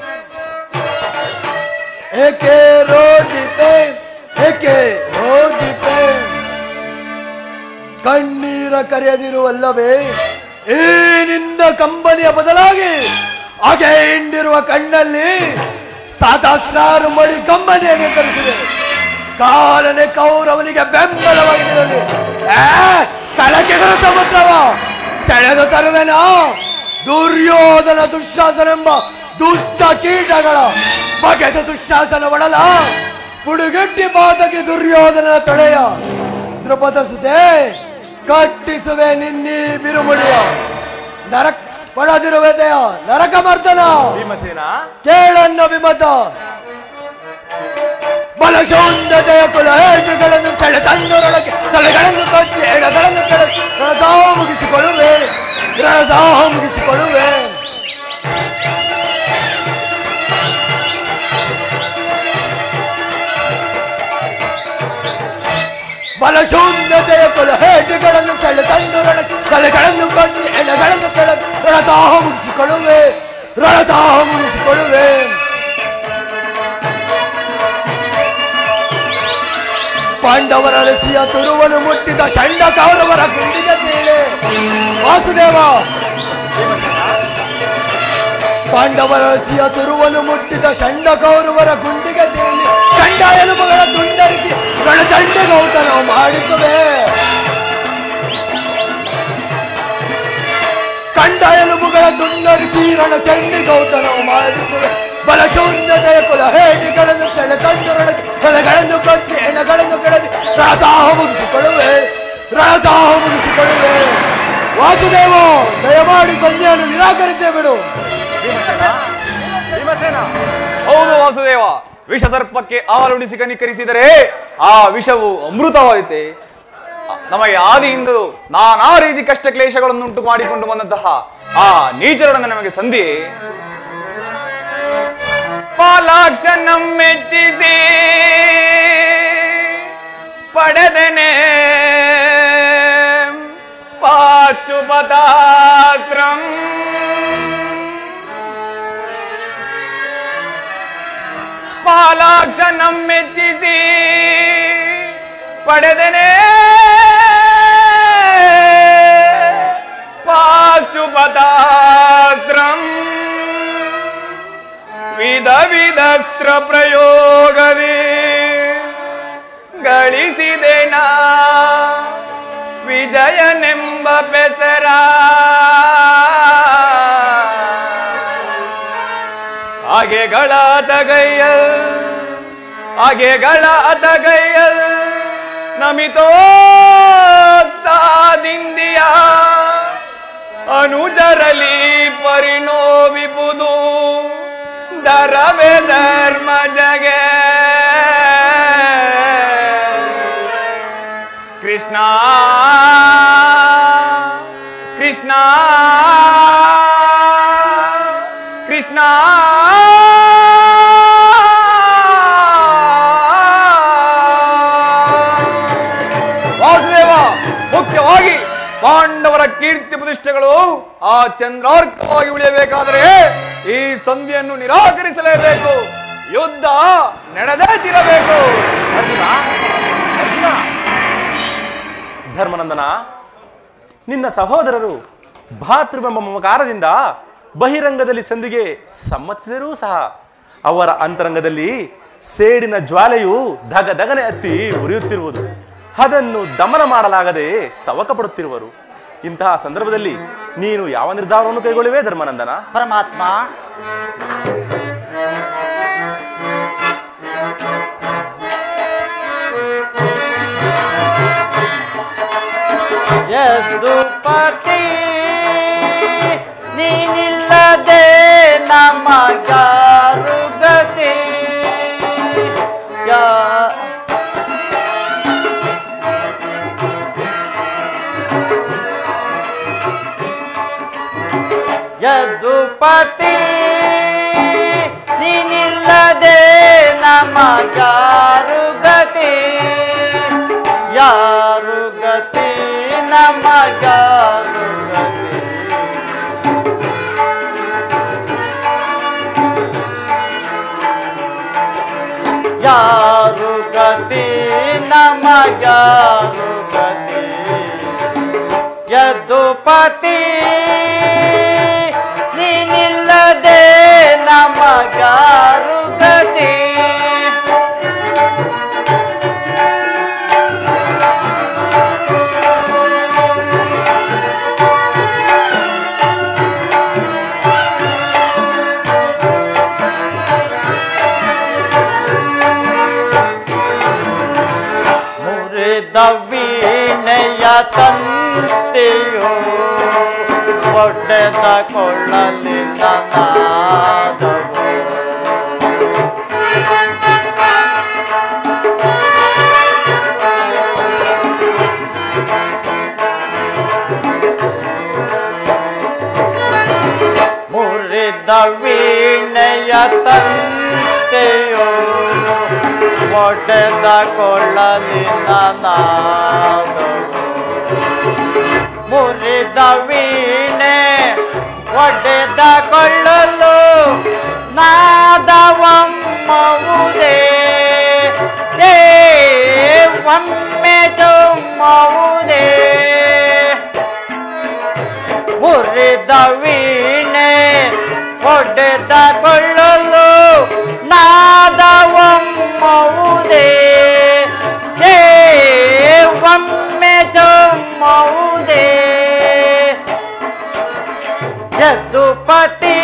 ಏಕೆ ರೋದಿತೆ ಏಕೆ ರೋದಿತೆ ಕಣ್ಣೀರ ಕರೆಯದಿರುವಲ್ಲವೇ ಈ ನಿನ್ನ ಕಂಬನಿಯ ಬದಲಾಗಿ ಹಾಗೆ ಹಿಂಡಿರುವ ಕಣ್ಣಲ್ಲಿ ಸಹಸ್ರಾರು ಮಡಿ ಕಂಬನಿಯನ್ನು ತರಿಸಿದೆ. ಕಾಲನೆ ಕೌರವನಿಗೆ ಬೆಂಬಲವಾಗಿ ನಿಲ್ಲಲಿ. ಕಳಕೆಗಳ ಸಮುದ್ರವ ಸೆಳೆದು ತರುವೆನಾ ದುರ್ಯೋಧನ ದುಶ್ಯಾಸನೆಂಬ ದುಷ್ಟ ಕೀಟಗಳ ಬಗೆದ ದುಶ್ಯಾಸನ ಒಡಲ ಪುಡುಗಟ್ಟಿ ಬಾತಕ್ಕೆ ದುರ್ಯೋಧನ ತೊಡೆಯ ದ್ರುಪದ ಸುತೆ ಕಟ್ಟಿಸುವೆ ನಿನ್ನಿ ಬಿರುಮುಡಿಯ ನರಕ ಪಡದಿರುವೆದೆಯ ನರಕ ಮರ್ದನ ಭೀಮಸೇನ ಕೇಳನ್ನ ವಿಮತ ಬಲಶೂನ್ಯತೆಯ ಕುಲ ಹೇಟುಗಳನ್ನು ಸೆಳೆ ತಂದೊರೊಳಗೆ ತಲೆಗಳನ್ನು ಕಟ್ಟಿ ಎಡಗಳನ್ನು ಕೆಳಗೆ ರಣದಾಹ ಮುಗಿಸಿಕೊಳ್ಳುವೆ ರಣದಾಹ ಮುಗಿಸಿಕೊಳ್ಳುವೆ ಬಲಶೂನ್ಯತೆಯ ಕುಲ ಹೇಟುಗಳನ್ನು ಸೆಳೆ ತಂದೊರೊಳಗೆ ತಲೆಗಳನ್ನು ಕಟ್ಟಿ ಎಡಗಳನ್ನು ಕೆಳಗೆ ರಣದಾಹ ಮುಗಿಸಿಕೊಳ್ಳುವೆ ರಣದಾಹ ಮುಗಿಸಿಕೊಳ್ಳುವೆ ಪಾಂಡವರ ರಸಿಯ ತುರುವನ್ನು ಮುಟ್ಟಿದ ಷಂಡ ಕೌರವರ ಗುಂಡಿಗೆ ಚೀಳೆ. ವಾಸುದೇವ, ಪಾಂಡವರ ರಸಿಯ ತುರುವನ್ನು ಮುಟ್ಟಿದ ಷಂಡ ಕೌರವರ ಗುಂಡಿಗೆ ಚೀಳಿ ಚಂಡ ಎಲುಬುಗಳ ತುಂಡರಿಸಿ ರಣಚಂಡ ಗೌತನ ಮಾಡಿಸುವೆ. ಕಂಡ ಎಲುಬುಗಳ ತುಂಡರಿಸಿ ರಣಚಂಡಿ ಗೌತನ ಮಾಡಿಸುವೆ. ಬಲಶೂನ್ಯತೆಯ ಕುಲ ಹೇಡಿಗಳನ್ನು ಸೆಳೆ ತಂದು ರೊಳಗೆ ಕಳೆಗಳನ್ನು ಕಚ್ಚಿ ಹೆಣಗಳನ್ನು ಕೆಳದಿ ರಣದಾಹ ಮುಗಿಸಿಕೊಳ್ಳುವೆ ರಣದಾಹ ಮುಗಿಸಿಕೊಳ್ಳುವೆ. ವಾಸುದೇವ, ದಯಮಾಡಿ ಸಂಜೆಯನ್ನು ನಿರಾಕರಿಸೇ ಬಿಡು. ಹೌದು ವಾಸುದೇವ, ವಿಷ ಸರ್ಪಕ್ಕೆ ಹಾಲುಣಿಸಿ ಕನಿಕರಿಸಿದರೆ ಆ ವಿಷವು ಅಮೃತವಾಯಿತೆ. ನಮಗೆ ಆದಿಯಿಂದಲೂ ನಾನಾ ರೀತಿ ಕಷ್ಟ ಕ್ಲೇಶಗಳನ್ನುಂಟು ಮಾಡಿಕೊಂಡು ಬಂದಂತಹ ಆ ನೀಚರೊಡನೆ ನಮಗೆ ಸಂಧಿ. ಪಾಲಾಕ್ಷನ ಮೆಚ್ಚಿಸಿ ಪಡೆದನೆ ಪಾಶುಪತಾಸ್ತ್ರಂ. ಪಾಲಾಕ್ಷನ ಮೆಚ್ಚಿಸಿ ಪಡೆದನೆ ಪಾಶುಪತಾಸ್ತ್ರಂ. ವಿಧ ವಿಧಸ್ತ್ರ ಪ್ರಯೋಗವೇ ಗಳಿಸಿದೆನ ವಿಜಯನೆಂಬ ಬೆಸರ. ಹಾಗೆಗಳ ತಗೈಯಲ್ ಹಾಗೆಗಳ ತಗೈಯಲ್ ನಮಿತೋತ್ಸಾದಿಂದಿಯ ಅನುಜರಲಿ ಪರಿಣೋವಿಪುದು ದರವೇ ಧರ್ಮ ಜಗೆ. ಕೃಷ್ಣ ಕೃಷ್ಣ ಕೃಷ್ಣ ವಾಸುದೇವ, ಮುಖ್ಯವಾಗಿ ಪಾಂಡವರ ಕೀರ್ತಿ ಪ್ರತಿಷ್ಠೆಗಳು ಆ ಚಂದ್ರಾರ್ಕವಾಗಿ ಉಳಿಯಬೇಕಾದರೆ ಈ ಸಂಧಿಯನ್ನು ನಿರಾಕರಿಸಲೇಬೇಕು. ಯುದ್ಧ ನಡೆದೇ ತಿರಬೇಕು. ಅರ್ಜುನ, ಅರ್ಜುನ, ಧರ್ಮನಂದನ, ನಿನ್ನ ಸಹೋದರರು ಭಾತೃವೆಂಬ ಮಮಕಾರದಿಂದ ಬಹಿರಂಗದಲ್ಲಿ ಸಂಧಿಗೆ ಸಮ್ಮತಿಸಿದರೂ ಸಹ ಅವರ ಅಂತರಂಗದಲ್ಲಿ ಸೇಡಿನ ಜ್ವಾಲೆಯು ಧಗ ಧಗನೆ ಹತ್ತಿ ಉರಿಯುತ್ತಿರುವುದು. ಅದನ್ನು ದಮನ ಮಾಡಲಾಗದೆ ತವಕ ಪಡುತ್ತಿರುವರು. ಇಂತಹ ಸಂದರ್ಭದಲ್ಲಿ ನೀನು ಯಾವ ನಿರ್ಧಾರವನ್ನು ಕೈಗೊಳ್ಳುವೆ ಧರ್ಮನಂದನ? ಪರಮಾತ್ಮ, ಯದುಪತಿ ನೀನಿಲ್ಲದೆ ನಮಗಾರು ಗತಿ. ಯದುಪತಿ ನೀನಿಲ್ಲದೆ ನಮಗಾರು ಗತಿ. ಯಾರು ಗತಿ ನಮಗಾರು ಗತಿ. ಯಾರು ಗತಿ ನಮಗಾರು ಗತಿ. ಯದುಪತಿ ನೀನಿಲ್ಲದೆ ನಮಗಾರು ಗತಿ. ವೀಣೆಯ ತಂತೆಯೋ ಒಡೆದ ಕೊಳ್ಳಲಿನ ನಾದವೋ. ಮುರಿದ ವೀಣೆಯ ತಂತೆಯೋ ಒಡೆದ ಕೊಳ್ಳಲಿನ ನಾದವೋ. ಮುರಿದ ವೀಣೆ ಒಡೆದ ಕೊಳ್ಳಲು ನಾದವಮ್ಮವುದೇ ದೇವಂ ಮುರಿದ ವೀಣೆ ಒಡೆದಕೊಳ್ಳಲು ನಾದವೊಮ್ಮವುದೇ ಒಮ್ಮೆ ಜೊಮ್ಮವುದೇ ಯದುಪತಿ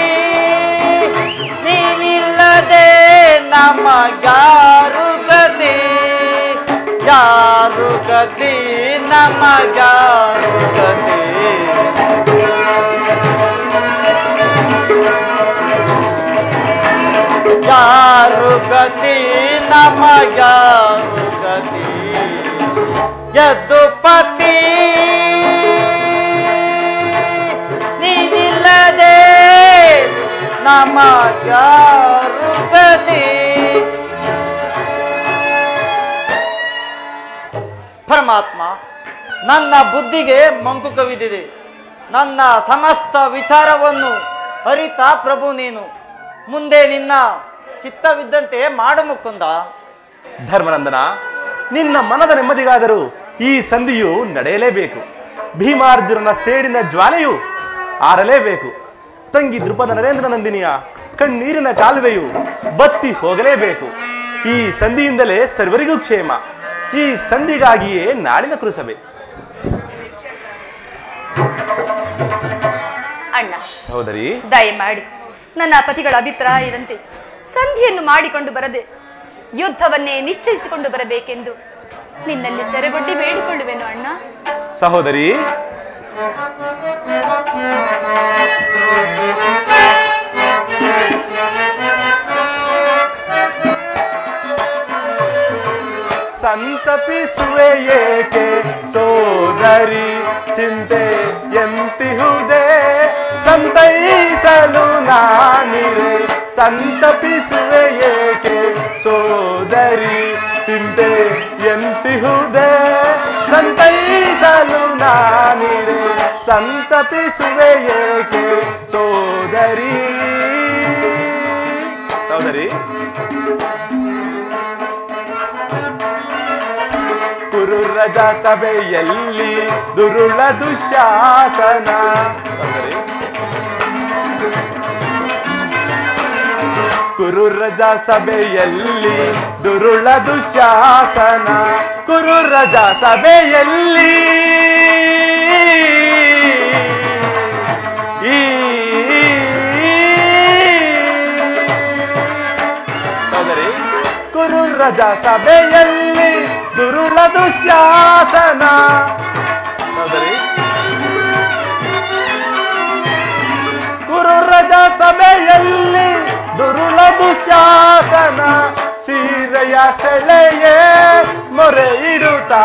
ನೀನಿಲ್ಲದೆ ನಮಗಾರು ಗತಿ ಯಾರು ಗತಿ ನಮಗಾರು ಗತಿ ಯಾರು ಗತಿ ನಮಗಾರು ಗತಿ ಯದುಪತಿ ನೀನಿಲ್ಲದೆ ನಮಗಾರು ಗತಿ. ಪರಮಾತ್ಮ, ನನ್ನ ಬುದ್ಧಿಗೆ ಮಂಕು ಕವಿದಿದೆ. ನನ್ನ ಸಮಸ್ತ ವಿಚಾರವನ್ನು ಅರಿತ ಪ್ರಭು ನೀನು. ಮುಂದೆ ನಿನ್ನ ಚಿತ್ತವಿದ್ದಂತೆ ಮಾಡು ಮುಕುಂದ. ಧರ್ಮನಂದನ, ನಿನ್ನ ಮನದ ನೆಮ್ಮದಿಗಾದರೂ ಈ ಸಂಧಿಯು ನಡೆಯಲೇಬೇಕು. ಭೀಮಾರ್ಜುನನ ಸೇಡಿನ ಜ್ವಾಲೆಯು ಆರಲೇಬೇಕು. ತಂಗಿ ದೃಪದ ನರೇಂದ್ರ ನಂದಿನಿಯ ಕಣ್ಣೀರಿನ ಕಾಲುವೆಯು ಬತ್ತಿ ಹೋಗಲೇಬೇಕು. ಈ ಸಂಧಿಯಿಂದಲೇ ಸರ್ವರಿಗೂ ಕ್ಷೇಮ. ಈ ಸಂಧಿಗಾಗಿಯೇ ನಾಡಿನ ಕುರುಸಭೆ. ಅಣ್ಣ ಸಹೋದರಿ, ದಯಮಾಡಿ ನನ್ನ ಪತಿಗಳ ಅಭಿಪ್ರಾಯದಂತೆ ಸಂಧಿಯನ್ನು ಮಾಡಿಕೊಂಡು ಬರದೆ ಯುದ್ಧವನ್ನೇ ನಿಶ್ಚಯಿಸಿಕೊಂಡು ಬರಬೇಕೆಂದು ನಿನ್ನಲ್ಲಿ ಸೆರೆಗೊಡ್ಡಿ ಬೇಡಿಕೊಳ್ಳುವೆನು ಅಣ್ಣ. ಸಹೋದರಿ, ಸಂತಪಿಸುವೆ ಏಕೆ ಸೋದರಿ, ಚಿಂತೆ ಎಂತಿಹುದೇ ಸಂತೈಸಲು ನಾನಿರೆ. ಸಂತಪಿಸುವೆ ಏಕೆ ಸೋದರಿ, ಚಿಂತೆ ಎಂತಿಹುದೇ ಸಂತೈಸಲು ನಾನಿರೆ. ಸಂತಪಿಸುವೆ ಏಕೆ ಸೋದರಿ. ಸೋದರಿ, ಕುರುರಜ ಸಭೆಯಲ್ಲಿ ದುರುಳ ದುಶಾಸನ. ಕುರುರಜ ಸಭೆಯಲ್ಲಿ ದುರುಳ ದುಶಾಸನ. ಕುರುರಜ ಸಭೆಯಲ್ಲಿ ಈ ಸೋದರಿ, ಕುರುರಜ ಸಭೆಯಲ್ಲಿ ದುರುಳ ದುಶ್ಯಾಸನ. ಸೋದರಿ, ಕುರುರಜ ಸಭೆಯಲ್ಲಿ ದುರುಳ ದುಶಾಸನ. ಸೀರೆಯ ಸೆಳೆಯೇ ಮೊರೆ ಇಡುತ್ತಾ.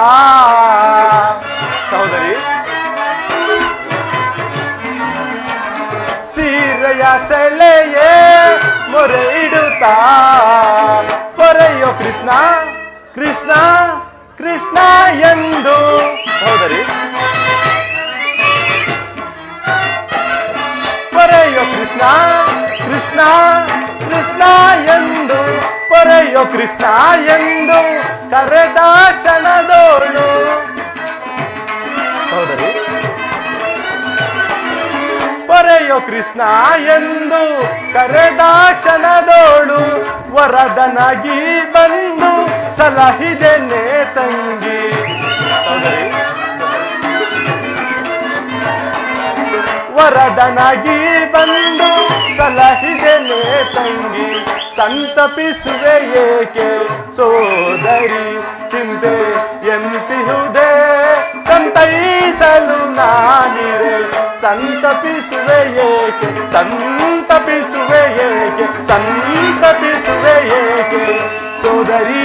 ಸಹೋದರಿ, ಸೀರೆಯ ಸೆಳೆಯೇ ಮೊರೆ ಇಡುತ್ತಾ. ಕೊರೆಯೋ ಕೃಷ್ಣ ಕೃಷ್ಣ ಕೃಷ್ಣ ಎಂದು. ಸಹೋದರಿ, ಪೊರೆಯೋ ಕೃಷ್ಣ ಕೃಷ್ಣ ಕೃಷ್ಣ ಎಂದು. ಪೊರೆಯೋ ಕೃಷ್ಣ ಎಂದು ಕರೆದ ಕ್ಷಣದೋಳು. ಸಹೋದರಿ, ಪೊರೆಯೋ ಕೃಷ್ಣ ಎಂದು ಕರೆದ ಕ್ಷಣದೋಳು. ವರದನಾಗಿ ಬಂದು ಸಲಹಿದೆನೆ ತಂಗಿ. ಸಹೋದರಿ, ವರದನಾಗಿ ಬಂದು ಸಲಹಿದೆನೆ ತಂಗಿ. ಸಂತಪಿಸುವೆ ಏಕೆ ಸೋದರಿ, ಚಿಂತೆ ಎಂತಿಹುದೇ ಸಂತೈಸಲು ನಾನಿರೆ. ಸಂತಪಿಸುವೆ ಏಕೆ ಸಂತಪಿಸುವೆ ಏಕೆ ಸಂತಪಿಸುವೆ ಏಕೆ ಸೋದರಿ.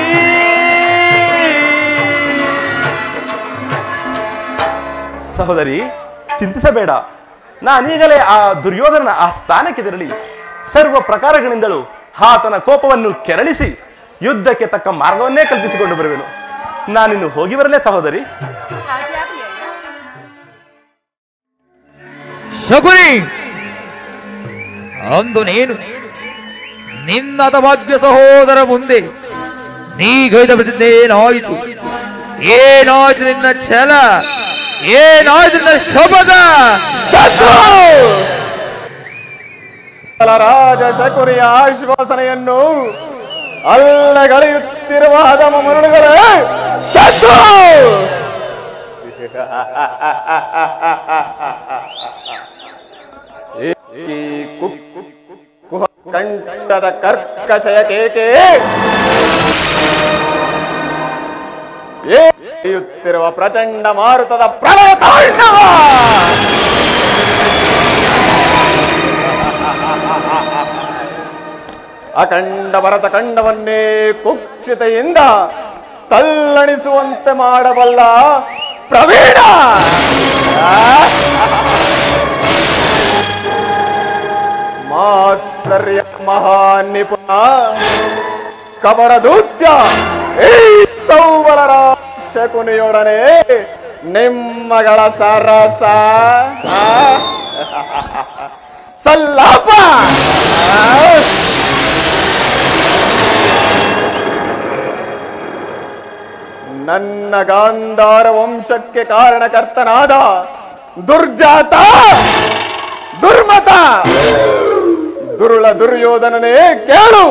ಸಹೋದರಿ, ಚಿಂತಿಸಬೇಡ. ನಾನೀಗಲೇ ಆ ದುರ್ಯೋಧನನ ಆ ಸ್ಥಾನಕ್ಕೆ ತೆರಳಿ ಸರ್ವ ಪ್ರಕಾರಗಳಿಂದಲೂ ಆತನ ಕೋಪವನ್ನು ಕೆರಳಿಸಿ ಯುದ್ಧಕ್ಕೆ ತಕ್ಕ ಮಾರ್ಗವನ್ನೇ ಕಲ್ಪಿಸಿಕೊಂಡು ಬರುವೆನು. ನಾನಿನ್ನು ಹೋಗಿ ಬರಲೇ ಸಹೋದರಿ? ಶಕುನಿ, ಅಂದು ನೀನು ನಿನ್ನ ಭಾಗ್ಯ ಸಹೋದರ ಮುಂದೆ ನೀಗೈದ ಪ್ರತಿಜ್ಞೇನಾಯಿತು. ಏನಾಯ್ತು ನಿನ್ನ ಛಲ? ಏನಾಯ್ತು ನಿನ್ನ ಶೋಭಗ? ರಾಜ ಶಕುನಿಯ ಆಶ್ವಾಸನೆಯನ್ನು ಅಲ್ಲಗಳೆಯುತ್ತಿರುವ ಹದಮ ಮರುಳುಗಳೇ, ಶತ್ರು! ಈ ಕಂಠದ ಕರ್ಕಶಯ ಕೇಕೆ ಏಯುತ್ತಿರುವ ಪ್ರಚಂಡ ಮಾರುತದ ಪ್ರಳಯ ತಾಂಡವ! ಅಖಂಡ ಭರತ ಖಂಡವನ್ನೇ ಕುಕ್ಷಿತೆಯಿಂದ ತಲ್ಲಣಿಸುವಂತೆ ಮಾಡಬಲ್ಲ ಪ್ರವೀಣ ಮಾತ್ಸರ್ಯ ಮಹಾನಿಪುಣ ಕಪಟ ದೂತ್ಯ ಈ ಸೌಬಲರ ಶಕುನಿಯೊಡನೆ ನಿಮ್ಮಗಳ ಸರಸ ಸಲ್ಲಾಪ ನನ್ನ ಗಾಂಧಾರ ವಂಶಕ್ಕೆ ಕಾರಣಕರ್ತನಾದ ದುರ್ಜಾತ ದುರ್ಮತ ದುರುಳ ದುರ್ಯೋಧನನೇ ಕೇಳು.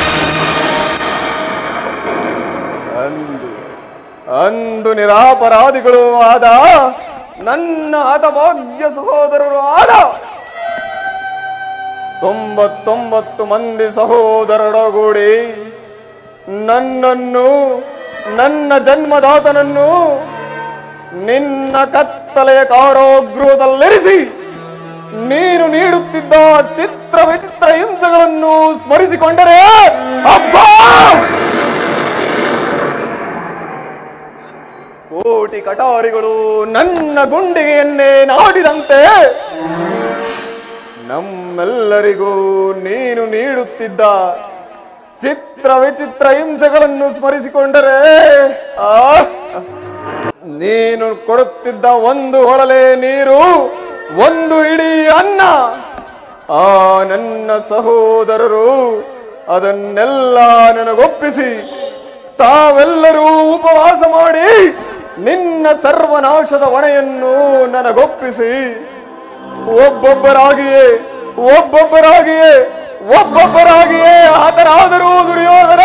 ಅಂದು ಅಂದು ನಿರಾಪರಾಧಿಗಳು ಆದ ನನ್ನ ಹತಭಾಗ್ಯ ಸಹೋದರರು ಆದ ತೊಂಬತ್ತೊಂಬತ್ತು ಮಂದಿ ಸಹೋದರರೊಡಗೂಡಿ ನನ್ನನ್ನು ನನ್ನ ಜನ್ಮದಾತನನ್ನು ನಿನ್ನ ಕತ್ತಲೆಯ ಕಾರಾಗೃಹದಲ್ಲಿರಿಸಿ ನೀನು ನೀಡುತ್ತಿದ್ದ ಚಿತ್ರ ವಿಚಿತ್ರ ಹಿಂಸೆಗಳನ್ನು ಸ್ಮರಿಸಿಕೊಂಡರೆ ಅಬ್ಬಾ ಕೋಟಿ ಕಟಾರಿಗಳು ನನ್ನ ಗುಂಡಿಗೆಯನ್ನೇ ನಾಡಿದಂತೆ ನಮ್ಮೆಲ್ಲರಿಗೂ ನೀನು ನೀಡುತ್ತಿದ್ದ ಚಿತ್ರ ವಿಚಿತ್ರ ಹಿಂಸೆಗಳನ್ನು ಸ್ಮರಿಸಿಕೊಂಡರೆ ಆ ನೀನು ಕೊಡುತ್ತಿದ್ದ ಒಂದು ಹೊಳಲೆ ನೀರು, ಒಂದು ಇಡೀ ಅನ್ನ, ಆ ನನ್ನ ಸಹೋದರರು ಅದನ್ನೆಲ್ಲ ನನಗೊಪ್ಪಿಸಿ ತಾವೆಲ್ಲರೂ ಉಪವಾಸ ಮಾಡಿ ನಿನ್ನ ಸರ್ವನಾಶದ ಹೊಣೆಯನ್ನು ನನಗೊಪ್ಪಿಸಿ ಒಬ್ಬೊಬ್ಬರಾಗಿಯೇ ಒಬ್ಬೊಬ್ಬರಾಗಿಯೇ ಒಬ್ಬೊಬ್ಬರಾಗಿಯೇ ಹತರಾದರು ದುರ್ಯೋಧನ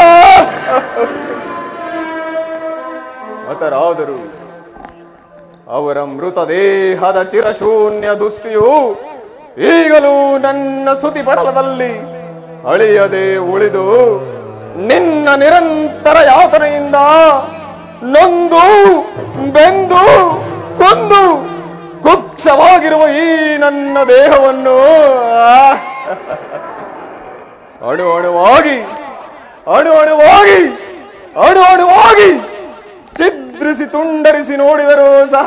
ಹತರಾದರು. ಅವರ ಮೃತದೇಹದ ಚಿರಶೂನ್ಯ ದೃಷ್ಟಿಯು ಈಗಲೂ ನನ್ನ ಸುತಿ ಪಡಲದಲ್ಲಿ ಅಳಿಯದೆ ಉಳಿದು ನಿನ್ನ ನಿರಂತರ ಯಾತನೆಯಿಂದ ನೊಂದು ಬೆಂದು ಕೊಂದು ಕುಕ್ಷವಾಗಿರುವ ಈ ನನ್ನ ದೇಹವನ್ನು ಅಣು ಅಣುವಾಗಿ ಅಣು ಅಣುವಾಗಿ ಅಣು ಅಣುವಾಗಿ ಛಿದ್ರಿಸಿ ತುಂಡರಿಸಿ ನೋಡಿದರೂ ಸಹ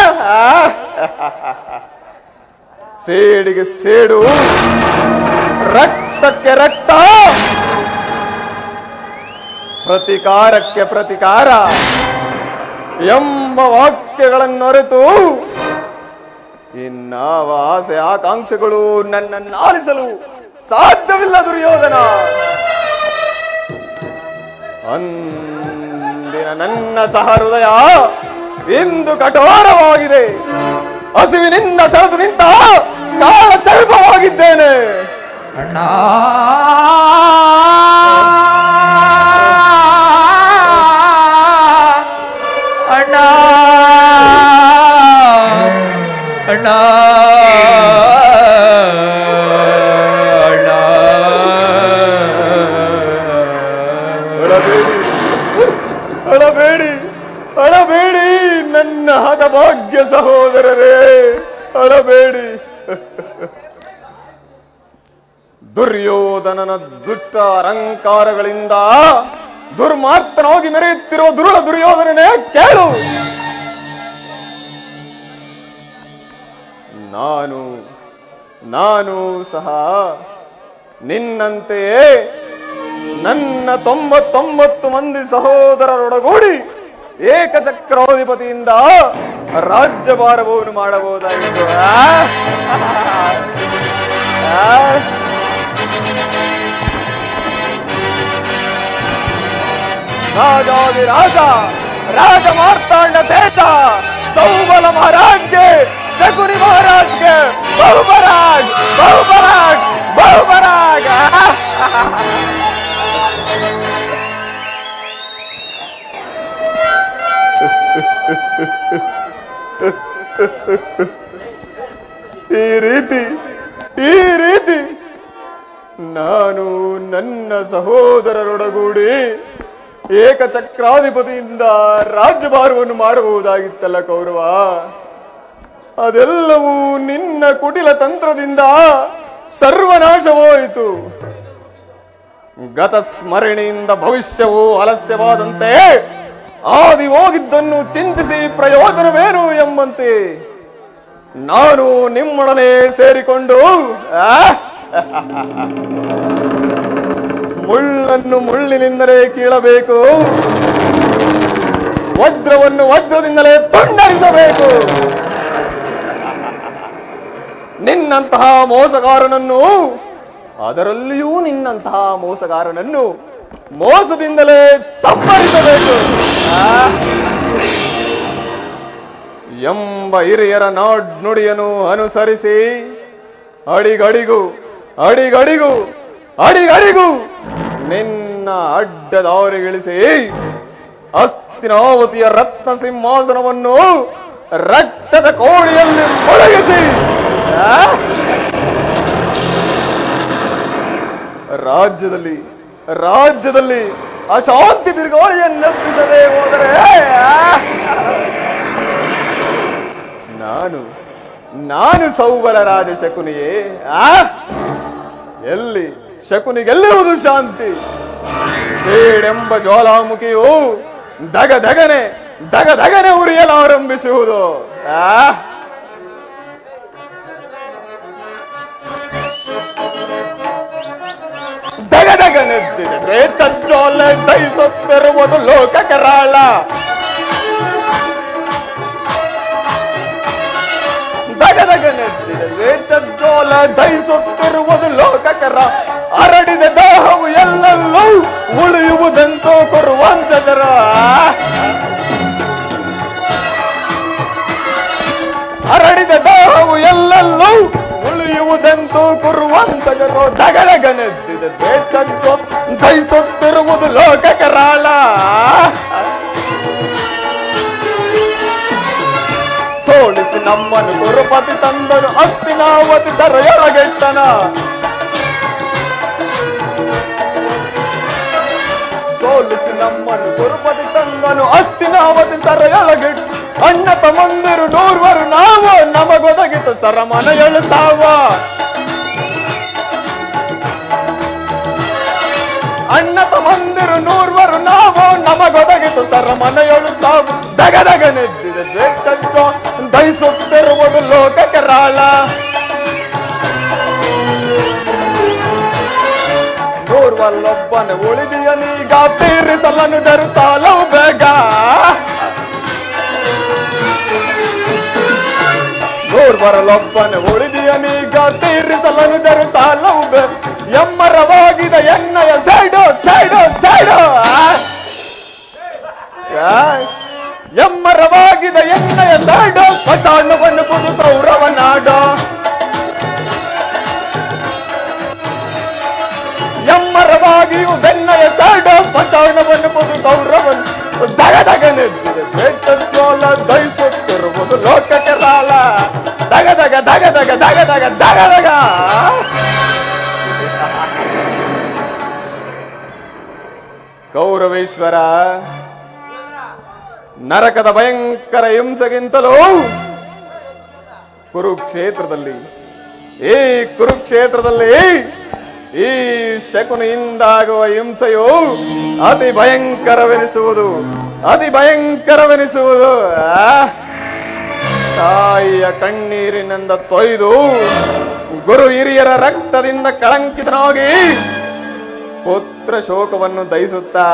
ಸೇಡಿಗೆ ಸೇಡು, ರಕ್ತಕ್ಕೆ ರಕ್ತ, ಪ್ರತಿಕಾರಕ್ಕೆ ಪ್ರತಿಕಾರ ಎಂಬ ವಾಕ್ಯಗಳನ್ನೊರೆತು ಇನ್ನಾವ ಆಸೆ ಆಕಾಂಕ್ಷೆಗಳು ನನ್ನನ್ನು ಆಲಿಸಲು ಸಾಧ್ಯವಿಲ್ಲ ದುರ್ಯೋಧನ. ಅಂದಿನ ನನ್ನ ಸಹ ಹೃದಯ ಇಂದು ಕಠೋರವಾಗಿದೆ. ಹಸಿವಿನಿಂದ ಸೆಳೆದು ನಿಂತ ಕಾಲ ಸರ್ಪವಾಗಿದ್ದೇನೆ. ಅಣ್ಣ ಅಣ್ಣ ಅಣ್ಣ ಅಳಬೇಡಿ ಅಳಬೇಡಿ ನನ್ನ ಹತಭಾಗ್ಯ ಸಹೋದರರೇ, ಅಳಬೇಡಿ. ದುರ್ಯೋಧನನ ದುಷ್ಟ ಅಲಂಕಾರಗಳಿಂದ ದುರ್ಮಾರ್ತನಾಗಿ ಮೆರೆಯುತ್ತಿರುವ ದುರುಳ ದುರ್ಯೋಧನನೇ ಕೇಳು. ನಾನು ನಾನು ಸಹ ನಿನ್ನಂತೆಯೇ ನನ್ನ ತೊಂಬತ್ತೊಂಬತ್ತು ಮಂದಿ ಸಹೋದರರೊಡಗೂಡಿ ಏಕಚಕ್ರಾಧಿಪತಿಯಿಂದ ರಾಜ್ಯಭಾರವನ್ನು ಮಾಡಬಹುದಾಗಿತ್ತು. ರಾಜಾದಿ ರಾಜ ರಾಜ ಮಾರ್ತಾಂಡ ದೇಶ ಸೌಬಲ ಮಹಾರಾಜ್ಗೆ ಶಕುನಿ ಮಹಾರಾಜ್ಗೆ ಬಹುಪರಾಗ್ ಬಹುಪರಾಗ್ ಬಹುಪರಾಗ್. ಈ ರೀತಿ ಈ ರೀತಿ ನಾನು ನನ್ನ ಸಹೋದರರೊಡಗೂಡಿ ಏಕಚಕ್ರಾಧಿಪತಿಯಿಂದ ರಾಜ್ಯಭಾರವನ್ನು ಮಾಡಬಹುದಾಗಿತ್ತಲ್ಲ ಕೌರವ. ಅದೆಲ್ಲವೂ ನಿನ್ನ ಕುಟಿಲ ತಂತ್ರದಿಂದ ಸರ್ವನಾಶವಾಯಿತು. ಗತ ಸ್ಮರಣೆಯಿಂದ ಭವಿಷ್ಯವು ಆಲಸ್ಯವಾದಂತೆ ಆದಿ ಹೋಗಿದ್ದನ್ನು ಚಿಂತಿಸಿ ಪ್ರಯೋಜನವೇನು ಎಂಬಂತೆ ನಾನು ನಿಮ್ಮೊಡನೆ ಸೇರಿಕೊಂಡು ಮುಳ್ಳನ್ನು ಮುಳ್ಳಿನಿಂದಲೇ ಕೀಳಬೇಕು, ವಜ್ರವನ್ನು ವಜ್ರದಿಂದಲೇ ತುಂಡರಿಸಬೇಕು. ನಿನ್ನಂತಹ ಮೋಸಗಾರನನ್ನು, ಅದರಲ್ಲಿಯೂ ನಿನ್ನಂತಹ ಮೋಸಗಾರನನ್ನು ಮೋಸದಿಂದಲೇ ಸಂಹರಿಸಬೇಕು ಎಂಬ ಹಿರಿಯರ ನಾಡ್ನುಡಿಯನ್ನು ಅನುಸರಿಸಿ ಅಡಿಗಡಿಗೂ ಅಡಿಗಡಿಗೂ ಅಡಿಗಡಿಗೂ ನಿನ್ನ ಅಡ್ಡದಾರಿಗಿಳಿಸಿ ಹಸ್ತಿನಾವತಿಯ ರತ್ನ ಸಿಂಹಾಸನವನ್ನು ರಕ್ತದ ಕೋಡಿಯಲ್ಲಿ ಮುಳುಗಿಸಿ ರಾಜ್ಯದಲ್ಲಿ ರಾಜ್ಯದಲ್ಲಿ ಅಶಾಂತಿ ಬಿರುಗಾಳಿಯನ್ನೆಬ್ಬಿಸದೆ ಹೋದರೆ ನಾನು ನಾನು ಸೌಬಲ ರಾಜ ಶಕುನಿಯೇ. ಆ ಎಲ್ಲಿ ಶಕುನಿಗೆಲ್ಲುವುದು ಶಾಂತಿ? ಸೇಡೆಂಬ ಜ್ವಾಲಾಮುಖಿಯು ದಗ ದಗನೆ ದಗ ದಗನೆ ಉರಿಯಲಾರಂಭಿಸುವುದು. ಆ ದಗದಗನೆದ್ದಿದೆ ಚಚ್ಚೋಲೆ ದಹಿಸುತ್ತಿರುವುದು ಲೋಕ ಕರಾಳ. ದಗದಗನೆದ್ದಿದೆ ಚಚ್ಚೋಲ ದಹಿಸುತ್ತಿರುವುದು ಲೋಕ ಕರ. ಹರಡಿದ ದೇಹವು ಎಲ್ಲೆಲ್ಲೂ ಉಳಿಯುವುದೆಂತೋ ಕೊರುವಂಚದರ. ಹರಡಿದ ದೇಹವು ಎಲ್ಲೆಲ್ಲೂ ಉಳಿಯುವುದೆಂತೂ ಕುರುವಂತಗರು. ದಗದಗನೆದ್ದಿದೆ ಚಚ್ಚೋ ದಹಿಸುತ್ತಿರುವುದು ಲೋಕ ಕರಾಳ. ಸೋಲಿಸಿ ನಮ್ಮನ್ನು ಗುರುಪತಿ ತಂದನು ಹಸ್ತಿನಾವತಿ ಸರಯೊಳಗೆಟ್ಟನ. ಸೋಲಿಸಿ ನಮ್ಮನ್ನು ಗುರುಪತಿ ತಂದನು ಹಸ್ತಿನಾವತಿ ಸರಯೊಳಗೆಟ್ಟು. ಅಣ್ಣ ತಮ್ಮಂದಿರು ನೂರ್ವರು ನಾವು, ನಮಗೊದಗಿತು ಸರಮನೆಯಳು ಸಾವ. ಅಣ್ಣ ತಮ್ಮಂದಿರು ನೂರ್ವರು ನಾವು, ನಮಗೊದಗಿತು ಸರಮನೆಯಳು ಸಾವು. ದಗದಗನೆದ್ದಿದೆ ಚಚ್ಚೋ ದಹಿಸುತ್ತಿರುವುದು ಲೋಕ ಕರಾಳ. ನೂರ್ವಲ್ಲೊಬ್ಬನ ಉಳಿದಿಯ ನೀಗ ತೀರಿಸಲನು ಜರು ಸಾಲವು ಬೇಗ. ನೂರ್ವರಲೊಬ್ಬನ ಉಳಿದಿಯ ನೀಗ ತೀರಿಸಲನು ಜರು ಸಾಲವು ಬೇಗ. ಎಮ್ಮರವಾಗಿದೆ ಎಣ್ಣೆಯ ಸೈಡು ಸೈಡು ಸೈಡು. ಎಮ್ಮರವಾಗಿದೆ ಎಣ್ಣೆಯ ಸೈಡು ಪಚಾಣವನ್ನು ಪುದು ಸೌರವ ನಾಡ. ಎಮ್ಮರವಾಗಿಯೂ ಬೆಣ್ಣೆಯ ಸೈಡು ಪಚಾಣವನ್ನು ಪುದು ಸೌರವನ್. ದಗದಗನೆದ್ದಿದೆ ಚಚ್ಚೋಲ ದಹಿಸುತ್ತಿರುವುದು ಲೋಕ ಕರಾಳ. ದಗದಗ ದಗದಗ ದಗದಗ ದಗದಗ. ಕೌರವೇಶ್ವರ, ನರಕದ ಭಯಂಕರ ಹಿಂಸೆಗಿಂತಲೂ ಕುರುಕ್ಷೇತ್ರದಲ್ಲಿ ಈ ಕುರುಕ್ಷೇತ್ರದಲ್ಲಿ ಈ ಶಕುನಿಯಿಂದಾಗುವ ಹಿಂಸೆಯು ಅತಿ ಭಯಂಕರವೆನಿಸುವುದು ಅತಿ ಭಯಂಕರವೆನಿಸುವುದು. ತಾಯಿಯ ಕಣ್ಣೀರಿನಿಂದ ತೊಯ್ದು ಗುರು ಹಿರಿಯರ ರಕ್ತದಿಂದ ಕಳಂಕಿತನಾಗಿ ಪುತ್ರ ಶೋಕವನ್ನು ದಹಿಸುತ್ತಾ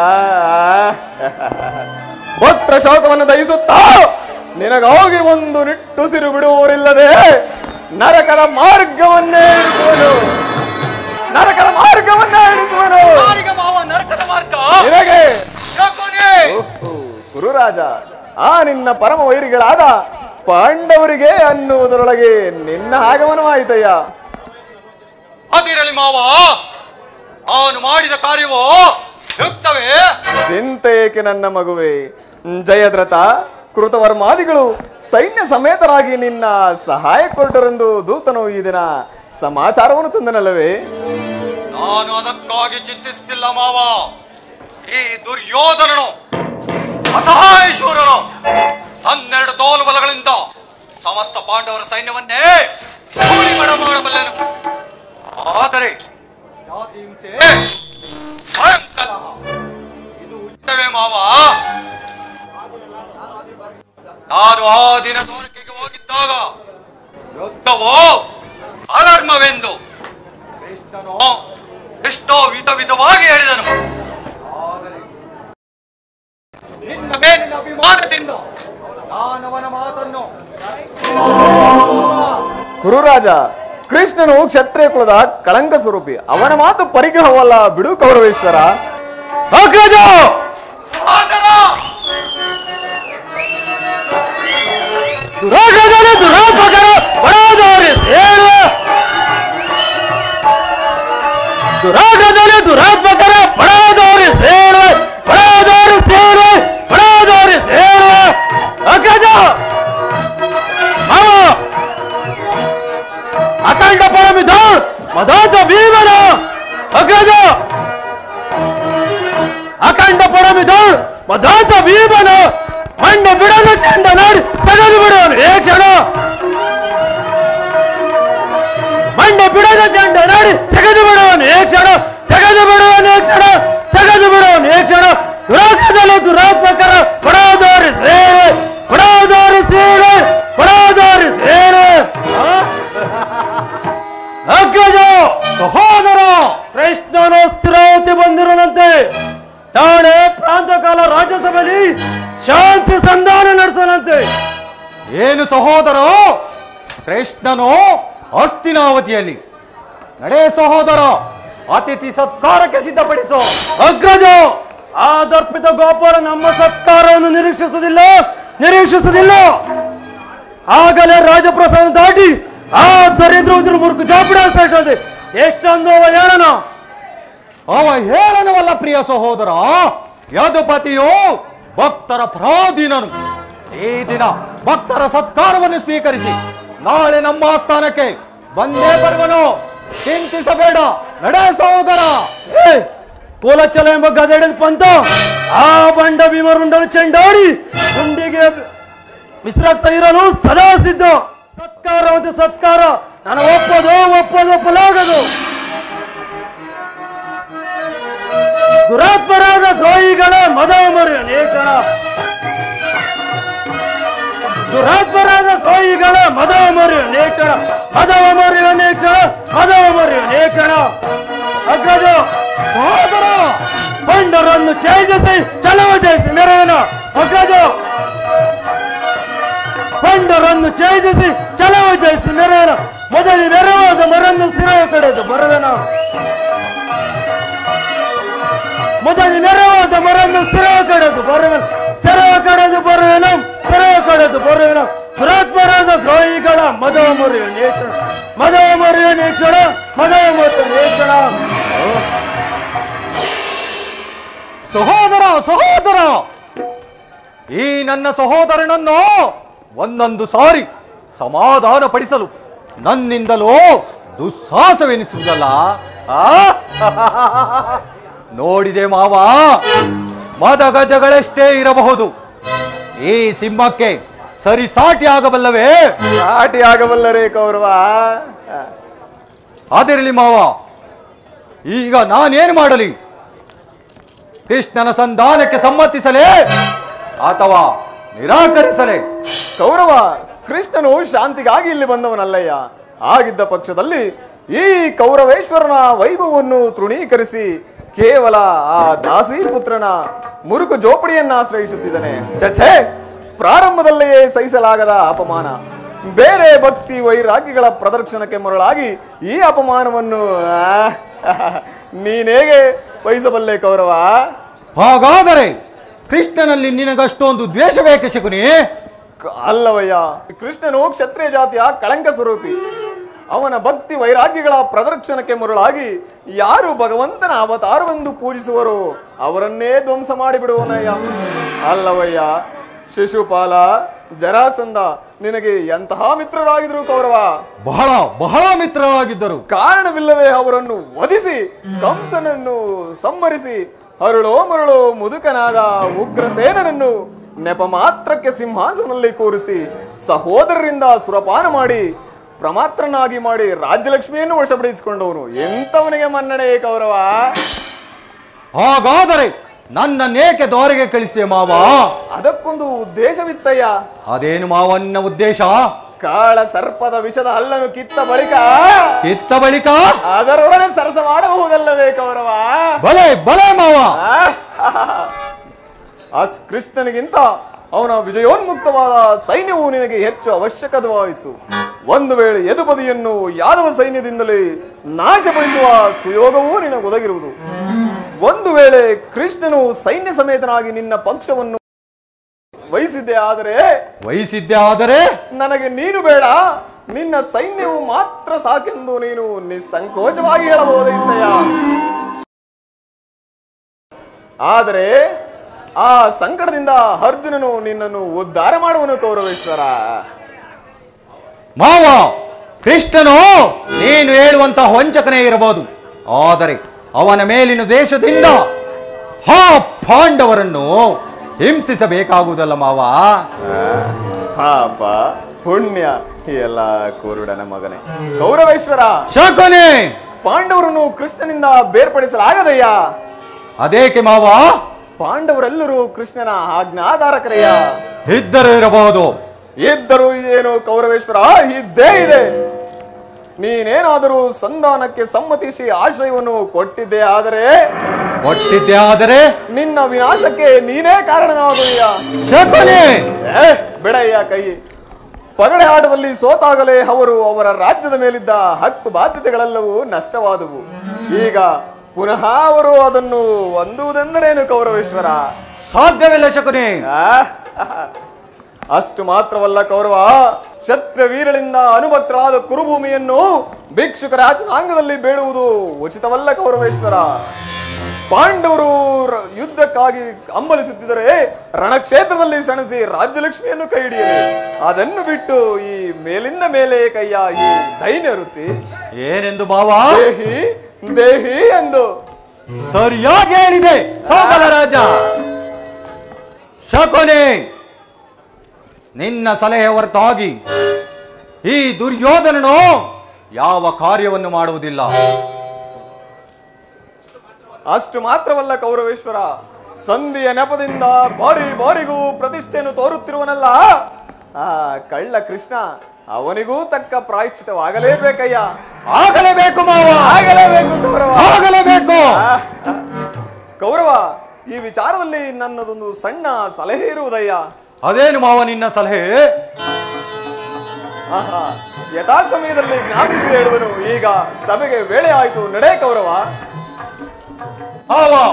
ಪುತ್ರ ಶೋಕವನ್ನು ದಹಿಸುತ್ತಾ ನಿನಗಾಗಿ ಒಂದು ನಿಟ್ಟುಸಿರು ಬಿಡುವವರಿಲ್ಲದೆ ನರಕದ ಮಾರ್ಗವನ್ನೇ ಇರಿಸುವನು ನರಕದ ಮಾರ್ಗವನ್ನೇ ಇರಿಸುವನು. ನರಕದ ಮಾರ್ಗ ನಿನಗೆ ಗುರುರಾಜ, ಆ ನಿನ್ನ ಪರಮ ವೈರಿಗಳಾದ ಪಾಂಡವರಿಗೆ ಅನ್ನುವುದರೊಳಗೆ ನಿನ್ನ ಆಗಮನವಾಯಿತಯ್ಯ. ಅದಿರಲಿ ಮಾವ, ಅವನು ಮಾಡಿದ ಕಾರ್ಯವೋ ಯುಕ್ತವೇ? ಚಿಂತೆ ಏಕೆ ನನ್ನ ಮಗುವೆ. ಜಯದ್ರಥ ಕೃತವರ್ಮಾದಿಗಳು ಸೈನ್ಯ ಸಮೇತರಾಗಿ ನಿನ್ನ ಸಹಾಯ ಕೊಟ್ಟರೆಂದು ದೂತನು ಈ ದಿನ ಸಮಾಚಾರವನ್ನು ತಂದನಲ್ಲವೇ? ನಾನು ಅದಕ್ಕಾಗಿ ಚಿಂತಿಸುತ್ತಿಲ್ಲ ಮಾವ. ಈ ದುರ್ಯೋಧನನು ಅಸಹಾಯ ಶೂರನು ಹನ್ನೆರಡು ತೋಲು ಬಲಗಳಿಂದ ಸಮಸ್ತ ಪಾಂಡವರ ಸೈನ್ಯವನ್ನೇ ಧೂಳಿಮಡ ಮಾಡಬಲ್ಲನು. ಆದರೆ ಜಾತಿ ಹಿಂಸೆ ಭಯಂಕರ. ಇದು ಉಚಿತವೇ ಮಾವ? ನಾನು ಆ ದಿನ ದ್ವಾರಕೆಗೆ ಹೋಗಿದ್ದಾಗ ಯುದ್ಧವೋ ಅಧರ್ಮವೆಂದು ಕೃಷ್ಣನು ಎಷ್ಟೋ ವಿಧ ವಿಧವಾಗಿ ಹೇಳಿದನು. ಆದರೆ ನಿನ್ನ ಮೇಲಿನ ಅಭಿಮಾನದಿಂದ ನಾನವನ ಮಾತನ್ನು ಗುರುರಾಜ, ಕೃಷ್ಣನು ಕ್ಷತ್ರಿಯ ಕುಲದ ಕಳಂಕ ಸ್ವರೂಪಿ. ಅವನ ಮಾತು ಪರಿಗ್ರಹವಲ್ಲ, ಬಿಡು ಕೌರವೇಶ್ವರ. ಅಗ್ರಜ! ದುರಾಗ್ರಜನ ದುರಾಪಕರ ಪರಾದೋರಿ ಸೇವೆ. ದುರಾಗ್ರಜನ ದುರಾಪಕರ ಪರಾದೋರಿ ಸೇವೆ. ಪರಾದೋರಿ ಸೇವೆ. ಪರಾದೋರಿ ಸೇವೆ. ಅಗ್ರಜ! ಮಾವ ಅಖಂಡ ಪರಮಿದ ಮದಾಂತ ಭೀಮನ. ಅಗ್ರಜ! ಅಖಂಡ ಪರಮಿದ ಮದಾಂತ ಭೀಮನ ಮಣ್ಣ ಬಿಡಲು ಚಂದ ನೋಡಿ ಸಗದು ಬಿಡುವನು ಏ ಕ್ಷಣ. ಮಣ್ಣ ಬಿಡಲು ಚಂದ ನೋಡಿ ಸಗದು ಬಿಡುವನು ಏ ಕ್ಷಣ. ಸಗದು ಬಿಡುವನು ಏ ಕ್ಷಣ. ಸಗದು ಬಿಡುವನು ಏ ಕ್ಷಣ. ದುರಾತ್ಮದಲ್ಲಿ ದುರಾತ್ಮಕರ ಕೊಡೋದೋರಿ ಸೇವೆ. ಕೊಡೋದೋರಿ ಸೇವೆ. ಕೊಡೋದೋರಿ ಸೇವೆ. ಅಗ್ರಜ ಸಹೋದರ ಕೃಷ್ಣನು ಸ್ಥಿರಾವತಿ ಬಂದಿರನಂತೆ. ನಾಳೆ ಪ್ರಾಂತಕಾಲ ರಾಜ್ಯಸಭೆಯಲ್ಲಿ ಶಾಂತಿ ಸಂಧಾನ ನಡೆಸನಂತೆ. ಏನು ಸಹೋದರ? ಕೃಷ್ಣನು ಹಸ್ತಿನಾವತಿಯಲ್ಲಿ. ನಡೆ ಸಹೋದರ, ಅತಿಥಿ ಸತ್ಕಾರಕ್ಕೆ ಸಿದ್ಧಪಡಿಸು. ಅಗ್ರಜ, ಆ ದರ್ಪಿತ ಗೋಪಾಲ ನಮ್ಮ ಸತ್ಕಾರವನ್ನು ನಿರೀಕ್ಷಿಸುವುದಿಲ್ಲ ನಿರೀಕ್ಷಿಸುವುದಿಲ್ಲ ಆಗಲೇ ರಾಜಪ್ರಸಾದ ದಾಟಿ ಆ ದರಿದ್ರ ಉದ್ರ ಮುರುಕು ಜಾಪಿಡ ಎಷ್ಟೊಂದು ಅವ ಹೇಳನ. ಅವ ಹೇಳನವಲ್ಲ ಪ್ರಿಯ ಸಹೋದರ. ಯದುಪತಿಯು ಭಕ್ತರ ಪರಾಧೀನನು. ಈ ದಿನ ಭಕ್ತರ ಸತ್ಕಾರವನ್ನು ಸ್ವೀಕರಿಸಿ ನಾಳೆ ನಮ್ಮ ಆಸ್ಥಾನಕ್ಕೆ ಬಂದೇ ಬರುವನು. ಚಿಂತಿಸಬೇಡ, ನಡೆ ಸಹೋದರ. ಕೋಲಚಲ ಎಂಬ ಗದೆಡೆದ ಪಂತ ಆ ಬಂಡ ಭೀಮರುಂಡನು ಚೆಂಡಾಡಿ ಗುಂಡಿಗೆ ಮಿಶ್ರಾಗ್ತಾ ಇರಲು ಸದಾ ಸಿದ್ಧ. ಸತ್ಕಾರ ಮತ್ತು ಸತ್ಕಾರ ನಾನು ಒಪ್ಪೋದು ಒಪ್ಪೋದು ಒಪ್ಪಲಾಗದು. ದುರಾತ್ಮರಾದ ದ್ರೋಹಿಗಳ ಮದವ ಮರೆಯ ನೇಕ್ಷಣ. ದುರಾತ್ಮರಾದ ದ್ರೋಹಿಗಳ ಮದವ ಮರೆಯ ನೇಕ್ಷಣ. ಮದವ ಮರೆಯ ನೇಕ್ಷಣ. ಮದವ ಮರೆಯ ನೇಕ್ಷಣ. ಅಗ್ರಜ ಸಹೋದರ ಬಂಡರನ್ನು ಛೇದಿಸಿ ಚಲವ ಜಯಿಸಿ ಮೆರೆಯನ. ಅಗ್ರಜ ಬಂಡರನ್ನು ಛೇದಿಸಿ ಚಲವ ಜಯಿಸಿ ಮೆರೆಯನ. ಮೊದಲು ನೆರವಾದ ಮರನ್ನು ಸ್ಥಿರ ಕಡೆದು ಬರದನ. ಮೊದಲು ನೆರವಾದ ಮರನ್ನು ಸ್ಥಿರ ಕಡೆದು ಬರುವನ. ಸೆರವ ಕಡೆದು ಬರುವೆನ. ಸೆರವ ಕಡೆದು ಬರುವೆನ. ದುರಾತ್ಮರಾದ ದ್ರೋಹಿಗಳ ಮದವ ಮರೆಯ ನೇಕ್ಷಣ. ಮದವ ಮರೆಯ ನೇಕ್ಷಣ. ಮದವ ಮರೆಯ ನೇಕ್ಷಣ. ಸಹೋದರ ಸಹೋದರ, ಈ ನನ್ನ ಸಹೋದರನನ್ನು ಒಂದೊಂದು ಸಾರಿ ಸಮಾಧಾನ ಪಡಿಸಲು ನನ್ನಿಂದಲೂ ದುಸ್ಸಾಹಸವೆನಿಸುವುದಲ್ಲ. ಆ ನೋಡಿದೆ ಮಾವ, ಮದಗಜಗಳೆಷ್ಟೇ ಇರಬಹುದು, ಈ ಸಿಂಹಕ್ಕೆ ಸರಿ ಸಾಟಿ ಆಗಬಲ್ಲವೇ? ಸಾಟಿ ಆಗಬಲ್ಲರೇ ಕೌರವ? ಅದಿರಲಿ ಮಾವ, ಈಗ ನಾನೇನು ಮಾಡಲಿ? ಕೃಷ್ಣನ ಸಂಧಾನಕ್ಕೆ ಸಮ್ಮತಿಸಲೇ ಅಥವಾ ನಿರಾಕರಿಸಲೇ? ಕೌರವ, ಕೃಷ್ಣನು ಶಾಂತಿಗಾಗಿ ಇಲ್ಲಿ ಬಂದವನಲ್ಲಯ್ಯ. ಆಗಿದ್ದ ಪಕ್ಷದಲ್ಲಿ ಈ ಕೌರವೇಶ್ವರನ ವೈಭವವನ್ನು ತೃಣೀಕರಿಸಿ ಕೇವಲ ಆ ದಾಸಿ ಪುತ್ರನ ಮುರುಕು ಜೋಪಡಿಯನ್ನ ಆಶ್ರಯಿಸುತ್ತಿದ್ದಾನೆ. ಚಚೆ, ಪ್ರಾರಂಭದಲ್ಲಿಯೇ ಸಹಿಸಲಾಗದ ಅಪಮಾನ. ಬೇರೆ ಭಕ್ತಿ ವೈರಾಗ್ಯಗಳ ಪ್ರದರ್ಶನಕ್ಕೆ ಮರಳಾಗಿ ಈ ಅಪಮಾನವನ್ನು ನೀನೇಗೆ ವಹಿಸಬಲ್ಲೆ ಕೌರವ? ಹಾಗಾದರೆ ಕೃಷ್ಣನಲ್ಲಿ ನಿನಗಷ್ಟೊಂದು ದ್ವೇಷ ಬೇಕೆ ಶಕುನಿ? ಅಲ್ಲವಯ್ಯ, ಕೃಷ್ಣನು ಕ್ಷತ್ರಿಯ ಜಾತಿಯ ಕಳಂಕ ಸ್ವರೂಪಿ. ಅವನ ಭಕ್ತಿ ವೈರಾಗ್ಯಗಳ ಪ್ರದರ್ಶನಕ್ಕೆ ಮರುಳಾಗಿ ಯಾರು ಭಗವಂತನ ಅವತಾರವೆಂದು ಪೂಜಿಸುವರೋ ಅವರನ್ನೇ ಧ್ವಂಸ ಮಾಡಿಬಿಡುವನಯ್ಯ. ಅಲ್ಲವಯ್ಯ, ಶಿಶುಪಾಲ, ಜರಾಸಂಧ ನಿನಗೆ ಎಂತಹ ಮಿತ್ರರಾಗಿದ್ರು ಕೌರವ? ಬಹಳ ಬಹಳ ಮಿತ್ರರಾಗಿದ್ದರು. ಕಾರಣವಿಲ್ಲದೆ ಅವರನ್ನು ವಧಿಸಿ ಕಂಸನನ್ನು ಸಂಹರಿಸಿ ಹರಳೋ ಮರಳೋ ಮುದುಕನಾದ ಉಗ್ರಸೇನನನ್ನು ನೆಪ ಮಾತ್ರಕ್ಕೆ ಸಿಂಹಾಸನದಲ್ಲಿ ಕೂರಿಸಿ ಸಹೋದರರಿಂದ ಸುರಪಾನ ಮಾಡಿ ಪ್ರಮಾತ್ರನಾಗಿ ಮಾಡಿ ರಾಜ್ಯಲಕ್ಷ್ಮಿಯನ್ನು ವಶಪಡಿಸಿಕೊಂಡವನು ಎಂತವನಿಗೆ ಮನ್ನಣೆ ಕೌರವ? ಹಾಗಾದರೆ ನನ್ನನ್ನೇಕೆ ದ್ವಾರಿಗೆ ಕಳಿಸಿದೆ ಮಾವ? ಅದಕ್ಕೊಂದು ಉದ್ದೇಶವಿತ್ತಯ್ಯ. ಅದೇನು ಮಾವನ್ನ ಉದ್ದೇಶ? ಕಾಳ ಸರ್ಪದ ವಿಷದ ಹಲ್ಲನ್ನು ಕಿತ್ತ ಬಳಿಕ ಕಿತ್ತ ಬಳಿಕ ಅದರೊಡನೆ ಸರಸ ಮಾಡಬಹುದಲ್ಲವೇ ಕೌರವ? ಬಲೆ ಬಲೆ ಮಾವ. ಆ ಕೃಷ್ಣನಿಗಿಂತ ಅವನ ವಿಜಯೋನ್ಮುಕ್ತವಾದ ಸೈನ್ಯವು ನಿನಗೆ ಹೆಚ್ಚು ಅವಶ್ಯಕವಾಯಿತು. ಒಂದು ವೇಳೆ ಯದುಪದಿಯನ್ನು ಯಾದವ ಸೈನ್ಯದಿಂದಲೇ ನಾಶಪಡಿಸುವ ಸುಯೋಗವೂ ನಿನಗೆ ಒದಗಿರುವುದು. ಒಂದು ವೇಳೆ ಕೃಷ್ಣನು ಸೈನ್ಯ ಸಮೇತನಾಗಿ ನಿನ್ನ ಪಕ್ಷವನ್ನು ವಹಿಸಿದ್ದೆ ಆದರೆ ವಹಿಸಿದ್ದೆ ಆದರೆ ನನಗೆ ನೀನು ಬೇಡ, ನಿನ್ನ ಸೈನ್ಯವು ಮಾತ್ರ ಸಾಕೆಂದು ನೀನು ನಿಸ್ಸಂಕೋಚವಾಗಿ ಹೇಳಬಹುದಿತ್ತಯ್ಯ. ಆದರೆ ಆ ಸಂಕಟದಿಂದ ಅರ್ಜುನನು ನಿನ್ನನ್ನು ಉದ್ಧಾರ ಮಾಡುವನು ಕೌರವೇಶ್ವರ. ಮಾವ, ಕೃಷ್ಣನು ನೀನು ಹೇಳುವಂತಹ ವಂಚಕನೇ ಇರಬಹುದು, ಆದರೆ ಅವನ ಮೇಲಿನ ದೇಶದಿಂದ ಹಾ ಪಾಂಡವರನ್ನು ಹಿಂಸಿಸಬೇಕಾಗುವುದಲ್ಲ ಮಾವ. ಪಾಪ ಪುಣ್ಯ ಎಲ್ಲ ಕುರುಡನ ಮಗನೇ ಕೌರವೇಶ್ವರ. ಶಕುನಿ, ಪಾಂಡವರನ್ನು ಕೃಷ್ಣನಿಂದ ಬೇರ್ಪಡಿಸಲಾಗದಯ್ಯ. ಅದೇಕೆ ಮಾವ? ಪಾಂಡವರೆಲ್ಲರೂ ಕೃಷ್ಣನ ಆಜ್ಞಾಧಾರಕರಯ್ಯ. ಇದ್ದರೂ ಇರಬಹುದು. ಇದ್ದರೂ ಇದೇನು ಕೌರವೇಶ್ವರ? ಇದ್ದೇ ಇದೆ. ನೀನೇನಾದರೂ ಸಂಧಾನಕ್ಕೆ ಸಮ್ಮತಿಸಿ ಆಶ್ರಯವನ್ನು ಕೊಟ್ಟಿದ್ದೆ ಆದರೆ ಕೊಟ್ಟಿದ್ದೆ ಆದರೆ ನಿನ್ನ ವಿನಾಶಕ್ಕೆ ನೀನೇ ಕಾರಣನಾಗುವುದಯ್ಯ. ಶಕುನಿ, ಏ ಬಿಡಯ್ಯ ಕೈ. ಪಗಡೆ ಆಟದಲ್ಲಿ ಸೋತಾಗಲೇ ಅವರು ಅವರ ರಾಜ್ಯದ ಮೇಲಿದ್ದ ಹಕ್ಕು ಬಾಧ್ಯತೆಗಳೆಲ್ಲವೂ ನಷ್ಟವಾದವು. ಈಗ ಪುನಃ ಅವರು ಅದನ್ನು ಹೊಂದುವುದೆಂದರೇನು ಕೌರವೇಶ್ವರ? ಸಾಧ್ಯವಿಲ್ಲ ಶಕುನಿ. ಅಷ್ಟು ಮಾತ್ರವಲ್ಲ ಕೌರವ, ಕ್ಷತ್ರವೀರಳಿಂದ ಅನುಭಕ್ತರಾದ ಕುರುಭೂಮಿಯನ್ನು ಭಿಕ್ಷುಕರ ಜನಾಂಗದಲ್ಲಿ ಬೇಡುವುದು ಉಚಿತವಲ್ಲ ಕೌರವೇಶ್ವರ. ಪಾಂಡವರು ಯುದ್ಧಕ್ಕಾಗಿ ಹಂಬಲಿಸುತ್ತಿದ್ದರೆ ರಣಕ್ಷೇತ್ರದಲ್ಲಿ ಸೆಣಸಿ ರಾಜ್ಯಲಕ್ಷ್ಮಿಯನ್ನು ಕೈ ಹಿಡಿಯಲಿ. ಅದನ್ನು ಬಿಟ್ಟು ಈ ಮೇಲಿಂದ ಮೇಲೆ ಕೈಯ ಈ ದೈನ್ಯ ವೃತ್ತಿ ಏನೆಂದು ಮಾವ? ದೇಹಿ ದೇಹಿ ಎಂದು ಸರಿಯಾಗಿ ಹೇಳಿದೆ ಸೋಮಲ ರಾಜ. ಶಕುನಿ, ನಿನ್ನ ಸಲಹೆ ಹೊರತಾಗಿ ಈ ದುರ್ಯೋಧನನು ಯಾವ ಕಾರ್ಯವನ್ನು ಮಾಡುವುದಿಲ್ಲ. ಅಷ್ಟು ಮಾತ್ರವಲ್ಲ ಕೌರವೇಶ್ವರ, ಸಂಧಿಯ ನೆಪದಿಂದ ಬಾರಿ ಬಾರಿಗೂ ಪ್ರತಿಷ್ಠೆಯನ್ನು ತೋರುತ್ತಿರುವನಲ್ಲ ಆ ಕಳ್ಳ ಕೃಷ್ಣ, ಅವನಿಗೂ ತಕ್ಕ ಪ್ರಾಯಶ್ಚಿತವಾಗಲೇಬೇಕಯ್ಯ. ಆಗಲೇಬೇಕು ಮಾವ, ಆಗಲೇಬೇಕು ಕೌರವ, ಆಗಲೇಬೇಕು. ಕೌರವ, ಈ ವಿಚಾರದಲ್ಲಿ ನನ್ನದೊಂದು ಸಣ್ಣ ಸಲಹೆ ಇರುವುದಯ್ಯ. ಅದೇನು ಮಾವ ನಿನ್ನ ಸಲಹೆ? ಆಹಾ, ಯಥಾ ಸಮಯದಲ್ಲಿ ಜ್ಞಾಪಿಸಿ ಹೇಳುವನು. ಈಗ ಸಭೆಗೆ ವೇಳೆ ಆಯಿತು, ನಡೆ ಕೌರವ. ಮಾವ,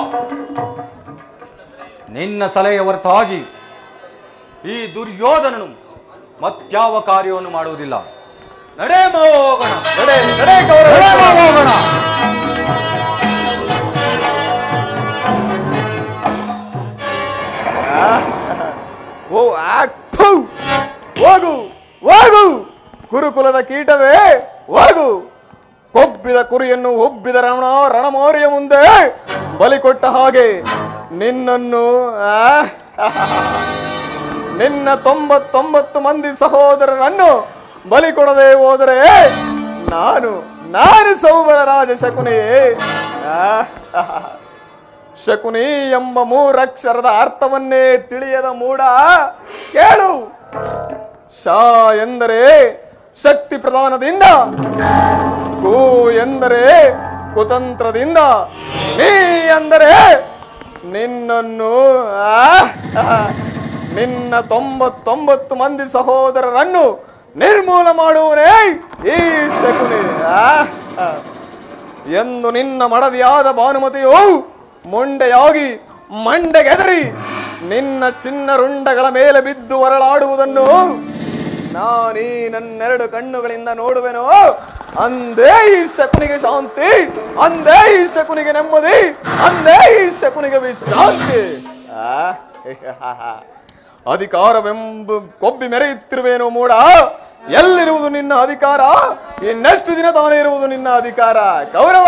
ನಿನ್ನ ಸಲಹೆ ಹೊರತಾಗಿ ಈ ದುರ್ಯೋಧನನು ಮತ್ಯಾವ ಕಾರ್ಯವನ್ನು ಮಾಡುವುದಿಲ್ಲ. ನಡೆ ಮಾವ, ಹೋಗೋಣ. ನಡೆ ನಡೆ ಕೌರವ, ಹೋಗೋಣ. ಓ ಹೋಗು ಹೋಗು ಕುರುಕುಲದ ಕೀಟವೇ ಹೋಗು. ಕೊಬ್ಬಿದ ಕುರಿಯನ್ನು ಒಬ್ಬಿದ ರಣ ರಣಮೌರ್ಯ ಮುಂದೆ ಬಲಿ ಕೊಟ್ಟ ಹಾಗೆ ನಿನ್ನನ್ನು ನಿನ್ನ ತೊಂಬತ್ತೊಂಬತ್ತು ಮಂದಿ ಸಹೋದರರನ್ನು ಬಲಿ ಕೊಡದೆ ಹೋದರೆ ನಾನು ನಾನು ಸೌಬರ ರಾಜ ಶಕುನಿಯೇ. ಶಕುನಿ ಎಂಬ ಮೂರಕ್ಷರದ ಅರ್ಥವನ್ನೇ ತಿಳಿಯದ ಮೂಢ ಕೇಳು. ಶಾ ಎಂದರೆ ಶಕ್ತಿ ಪ್ರಧಾನದಿಂದ, ಕು ಎಂದರೆ ಕುತಂತ್ರದಿಂದ, ನೀ ಎಂದರೆ ನಿನ್ನನ್ನು ನಿನ್ನ ತೊಂಬತ್ತೊಂಬತ್ತು ಮಂದಿ ಸಹೋದರರನ್ನು ನಿರ್ಮೂಲ ಮಾಡುವನೇ ಈ ಶಕುನಿ ಎಂದು ನಿನ್ನ ಮಡದಿಯಾದ ಭಾನುಮತಿಯು ಮೊಂಡೆಯಾಗಿ ಮಂಡೆಗೆದರಿ ನಿನ್ನ ಚಿನ್ನ ರುಂಡಗಳ ಮೇಲೆ ಬಿದ್ದು ಹೊರಳಾಡುವುದನ್ನು ನಾನೀ ನನ್ನೆರಡು ಕಣ್ಣುಗಳಿಂದ ನೋಡುವೆನೋ. ಅಂದೇ ಈ ಶಕುನಿಗೆ ಶಾಂತಿ, ಅಂದೇ ಈ ಶಕುನಿಗೆ ನೆಮ್ಮದಿ, ಅಂದೇ ಈ ಶಕುನಿಗೆ ವಿಶ್ರಾಂತಿ. ಅಧಿಕಾರವೆಂಬ ಕೊಬ್ಬಿ ಮೆರೆಯುತ್ತಿರುವೇನೋ ಮೂಡ. ಎಲ್ಲಿರುವುದು ನಿನ್ನ ಅಧಿಕಾರ? ಇನ್ನೆಷ್ಟು ದಿನ ತಾನೇ ಇರುವುದು ನಿನ್ನ ಅಧಿಕಾರ? ಕೌರವ,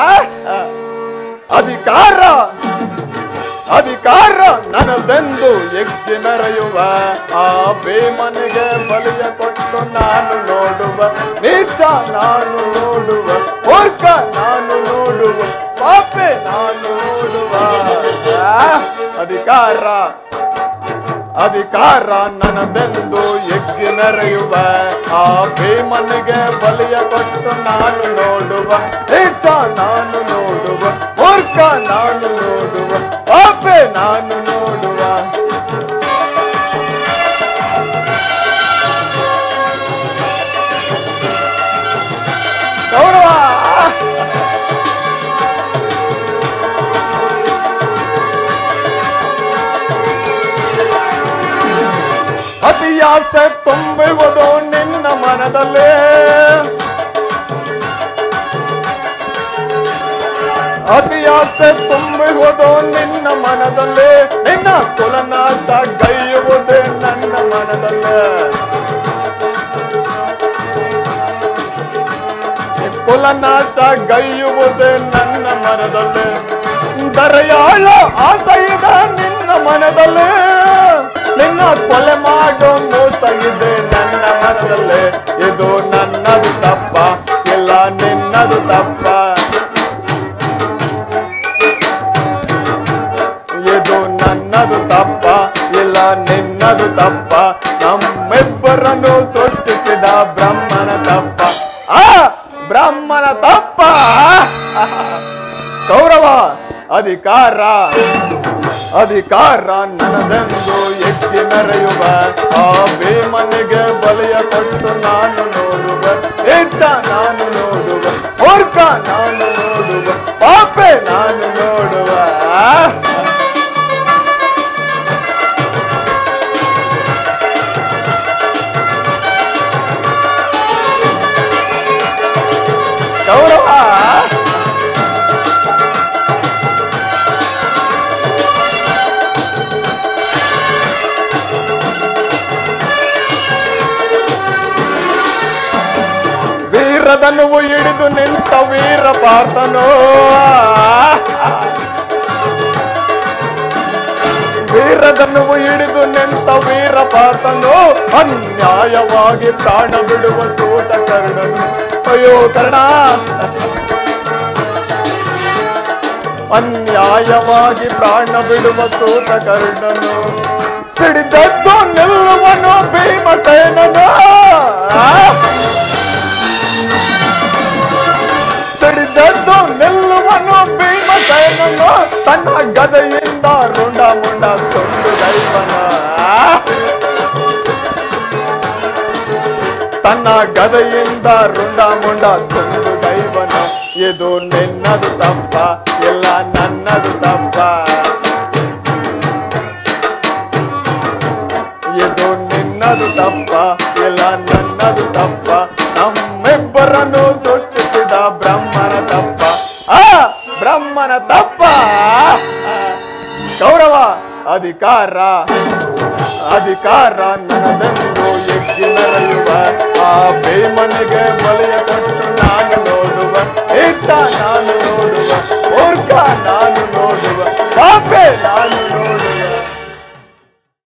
ಅಧಿಕಾರ ಅಧಿಕಾರ ನನ್ನದೆಂದು ಎಗ್ಗೆ ಮೆರೆಯುವ ಆ ಬೇಮನಿಗೆ ಬಲಿಯ ಕೊಟ್ಟು ನಾನು ನೋಡುವ ನೀಚ, ನಾನು ನೋಡುವ ಮೂರ್ಖ, ನಾನು ನೋಡುವ ಪಾಪೆ, ನಾನು ನೋಡುವ. ಅಧಿಕಾರ ಅಧಿಕಾರ ನನ್ನದೆಂದು ಎಗ್ಗೆ ಮೆರೆಯುವ ಆ ಬೇಮನಿಗೆ ಬಲಿಯ ಕೊಟ್ಟು ನಾನು ನೋಡುವ ನೀಚ, ನಾನು ನೋಡುವ ಮೂರ್ಖ, ನಾನು ನೋಡುವ ಪಾಪೆ, ನಾನು ನೋಡುವ. ಕೌರವ, ಅತಿಯಾಸೆ ತುಂಬುವುದು ನಿನ್ನ ಮನದಲ್ಲೇ, ಅತಿಯಾಸೆ ತುಂಬುವುದು ನಿನ್ನ ಮನದಲ್ಲೇ, ನಿನ್ನ ಕುಲನಾಶ ಗೈಯುವುದೇ ನನ್ನ ಮನದಲ್ಲೇ, ಕುಲನಾಶ ಗೈಯುವುದೇ ನನ್ನ ಮನದಲ್ಲೇ, ದರೆಯಾಳ ಆಸೆಯಿದ ನಿನ್ನ ಮನದಲ್ಲೇ, ನಿನ್ನ ಕೊಲೆ ಮಾಡೋ ಮೋಸ ಇದೆ ನನ್ನ ಮನದಲ್ಲೇ. ಇದು ನನ್ನದು ತಪ್ಪ, ಇಲ್ಲ ನಿನ್ನದು ತಪ್ಪ, ಇದು ನನ್ನದು ತಪ್ಪ, ಇಲ್ಲ ನಿನ್ನದು ತಪ್ಪ, ನಮ್ಮಿಬ್ಬರನ್ನು ಸೃಷ್ಟಿಸಿದ ಬ್ರಹ್ಮನ ತಪ್ಪ, ಆ ಬ್ರಹ್ಮನ ತಪ್ಪ. ಕೌರವ, ಅಧಿಕಾರ ಅಧಿಕಾರ ನನ್ನದೆಂದು ಎತ್ತಿ ಮೆರೆಯುವ ಆ ಬೇಮನಿಗೆ ಬಲಿಯ ಕೊಟ್ಟು ನಾನು ನೋಡುವ ನೀಚ, ನಾನು ನೋಡುವ ಮೂರ್ಖ, ನಾನು ನೋಡುವ ಪಾಪೆ, ನಾನು ನೋಡುವ. ಕೌರವ, ವೀರದನುವು ಹಿಡಿದು ನಿಂತ ವೀರ ಪಾರ್ಥನೋ, ವೀರದನುವು ಹಿಡಿದು ನಿಂತ ವೀರ ಪಾರ್ಥನೋ, ಅನ್ಯಾಯವಾಗಿ ಪ್ರಾಣ ಬಿಡುವ ಸೂತ ಕರ್ಣನು. ಅಯ್ಯೋ ಕರ್ಣ, ಅನ್ಯಾಯವಾಗಿ ಪ್ರಾಣ ಬಿಡುವ ಸೂತ ಕರ್ಣನು, ಸಿಡಿದದ್ದು ನಿಲ್ಲುವನು ಭೀಮಸೇನನು, ಸಿಡಿದದ್ದು ನಿಲ್ಲುವನು ಭೀಮಸೇನನು, ತನ್ನ ಗದೆಯಿಂದ ರುಂಡ ಮುಂಡ ಸೊಂದು ದೈವನ, ತನ್ನ ಗದೆಯಿಂದ ರುಂಡ ಮುಂಡ ಸೊಂದು ದೈವನ. ಇದು ನಿನ್ನದು ತಪ್ಪ, ಇಲ್ಲ ನನ್ನದು ತಪ್ಪ, ಇದು ನಿನ್ನದು ತಪ್ಪ, ಇಲ್ಲ ನನ್ನದು ತಪ್ಪ, ನಮ್ಮಿಬ್ಬರನ್ನು ಸೃಷ್ಟಿಸಿದ ಬ್ರಹ್ಮನ ತಪ್ಪ, ಆ ಬ್ರಹ್ಮನ ತಪ್ಪ. ಕೌರವ, ಅಧಿಕಾರ ಅಧಿಕಾರ ನನ್ನದೆಂದು ಎಗ್ಗಿ ಮೆರೆಯುವ ಆ ಬೇಮನಿಗೆ ಬಲಿಯ ಕೊಟ್ಟು ನಾನು ನೋಡುವ ನೀಚ, ನಾನು ನೋಡುವ ಮೂರ್ಖ,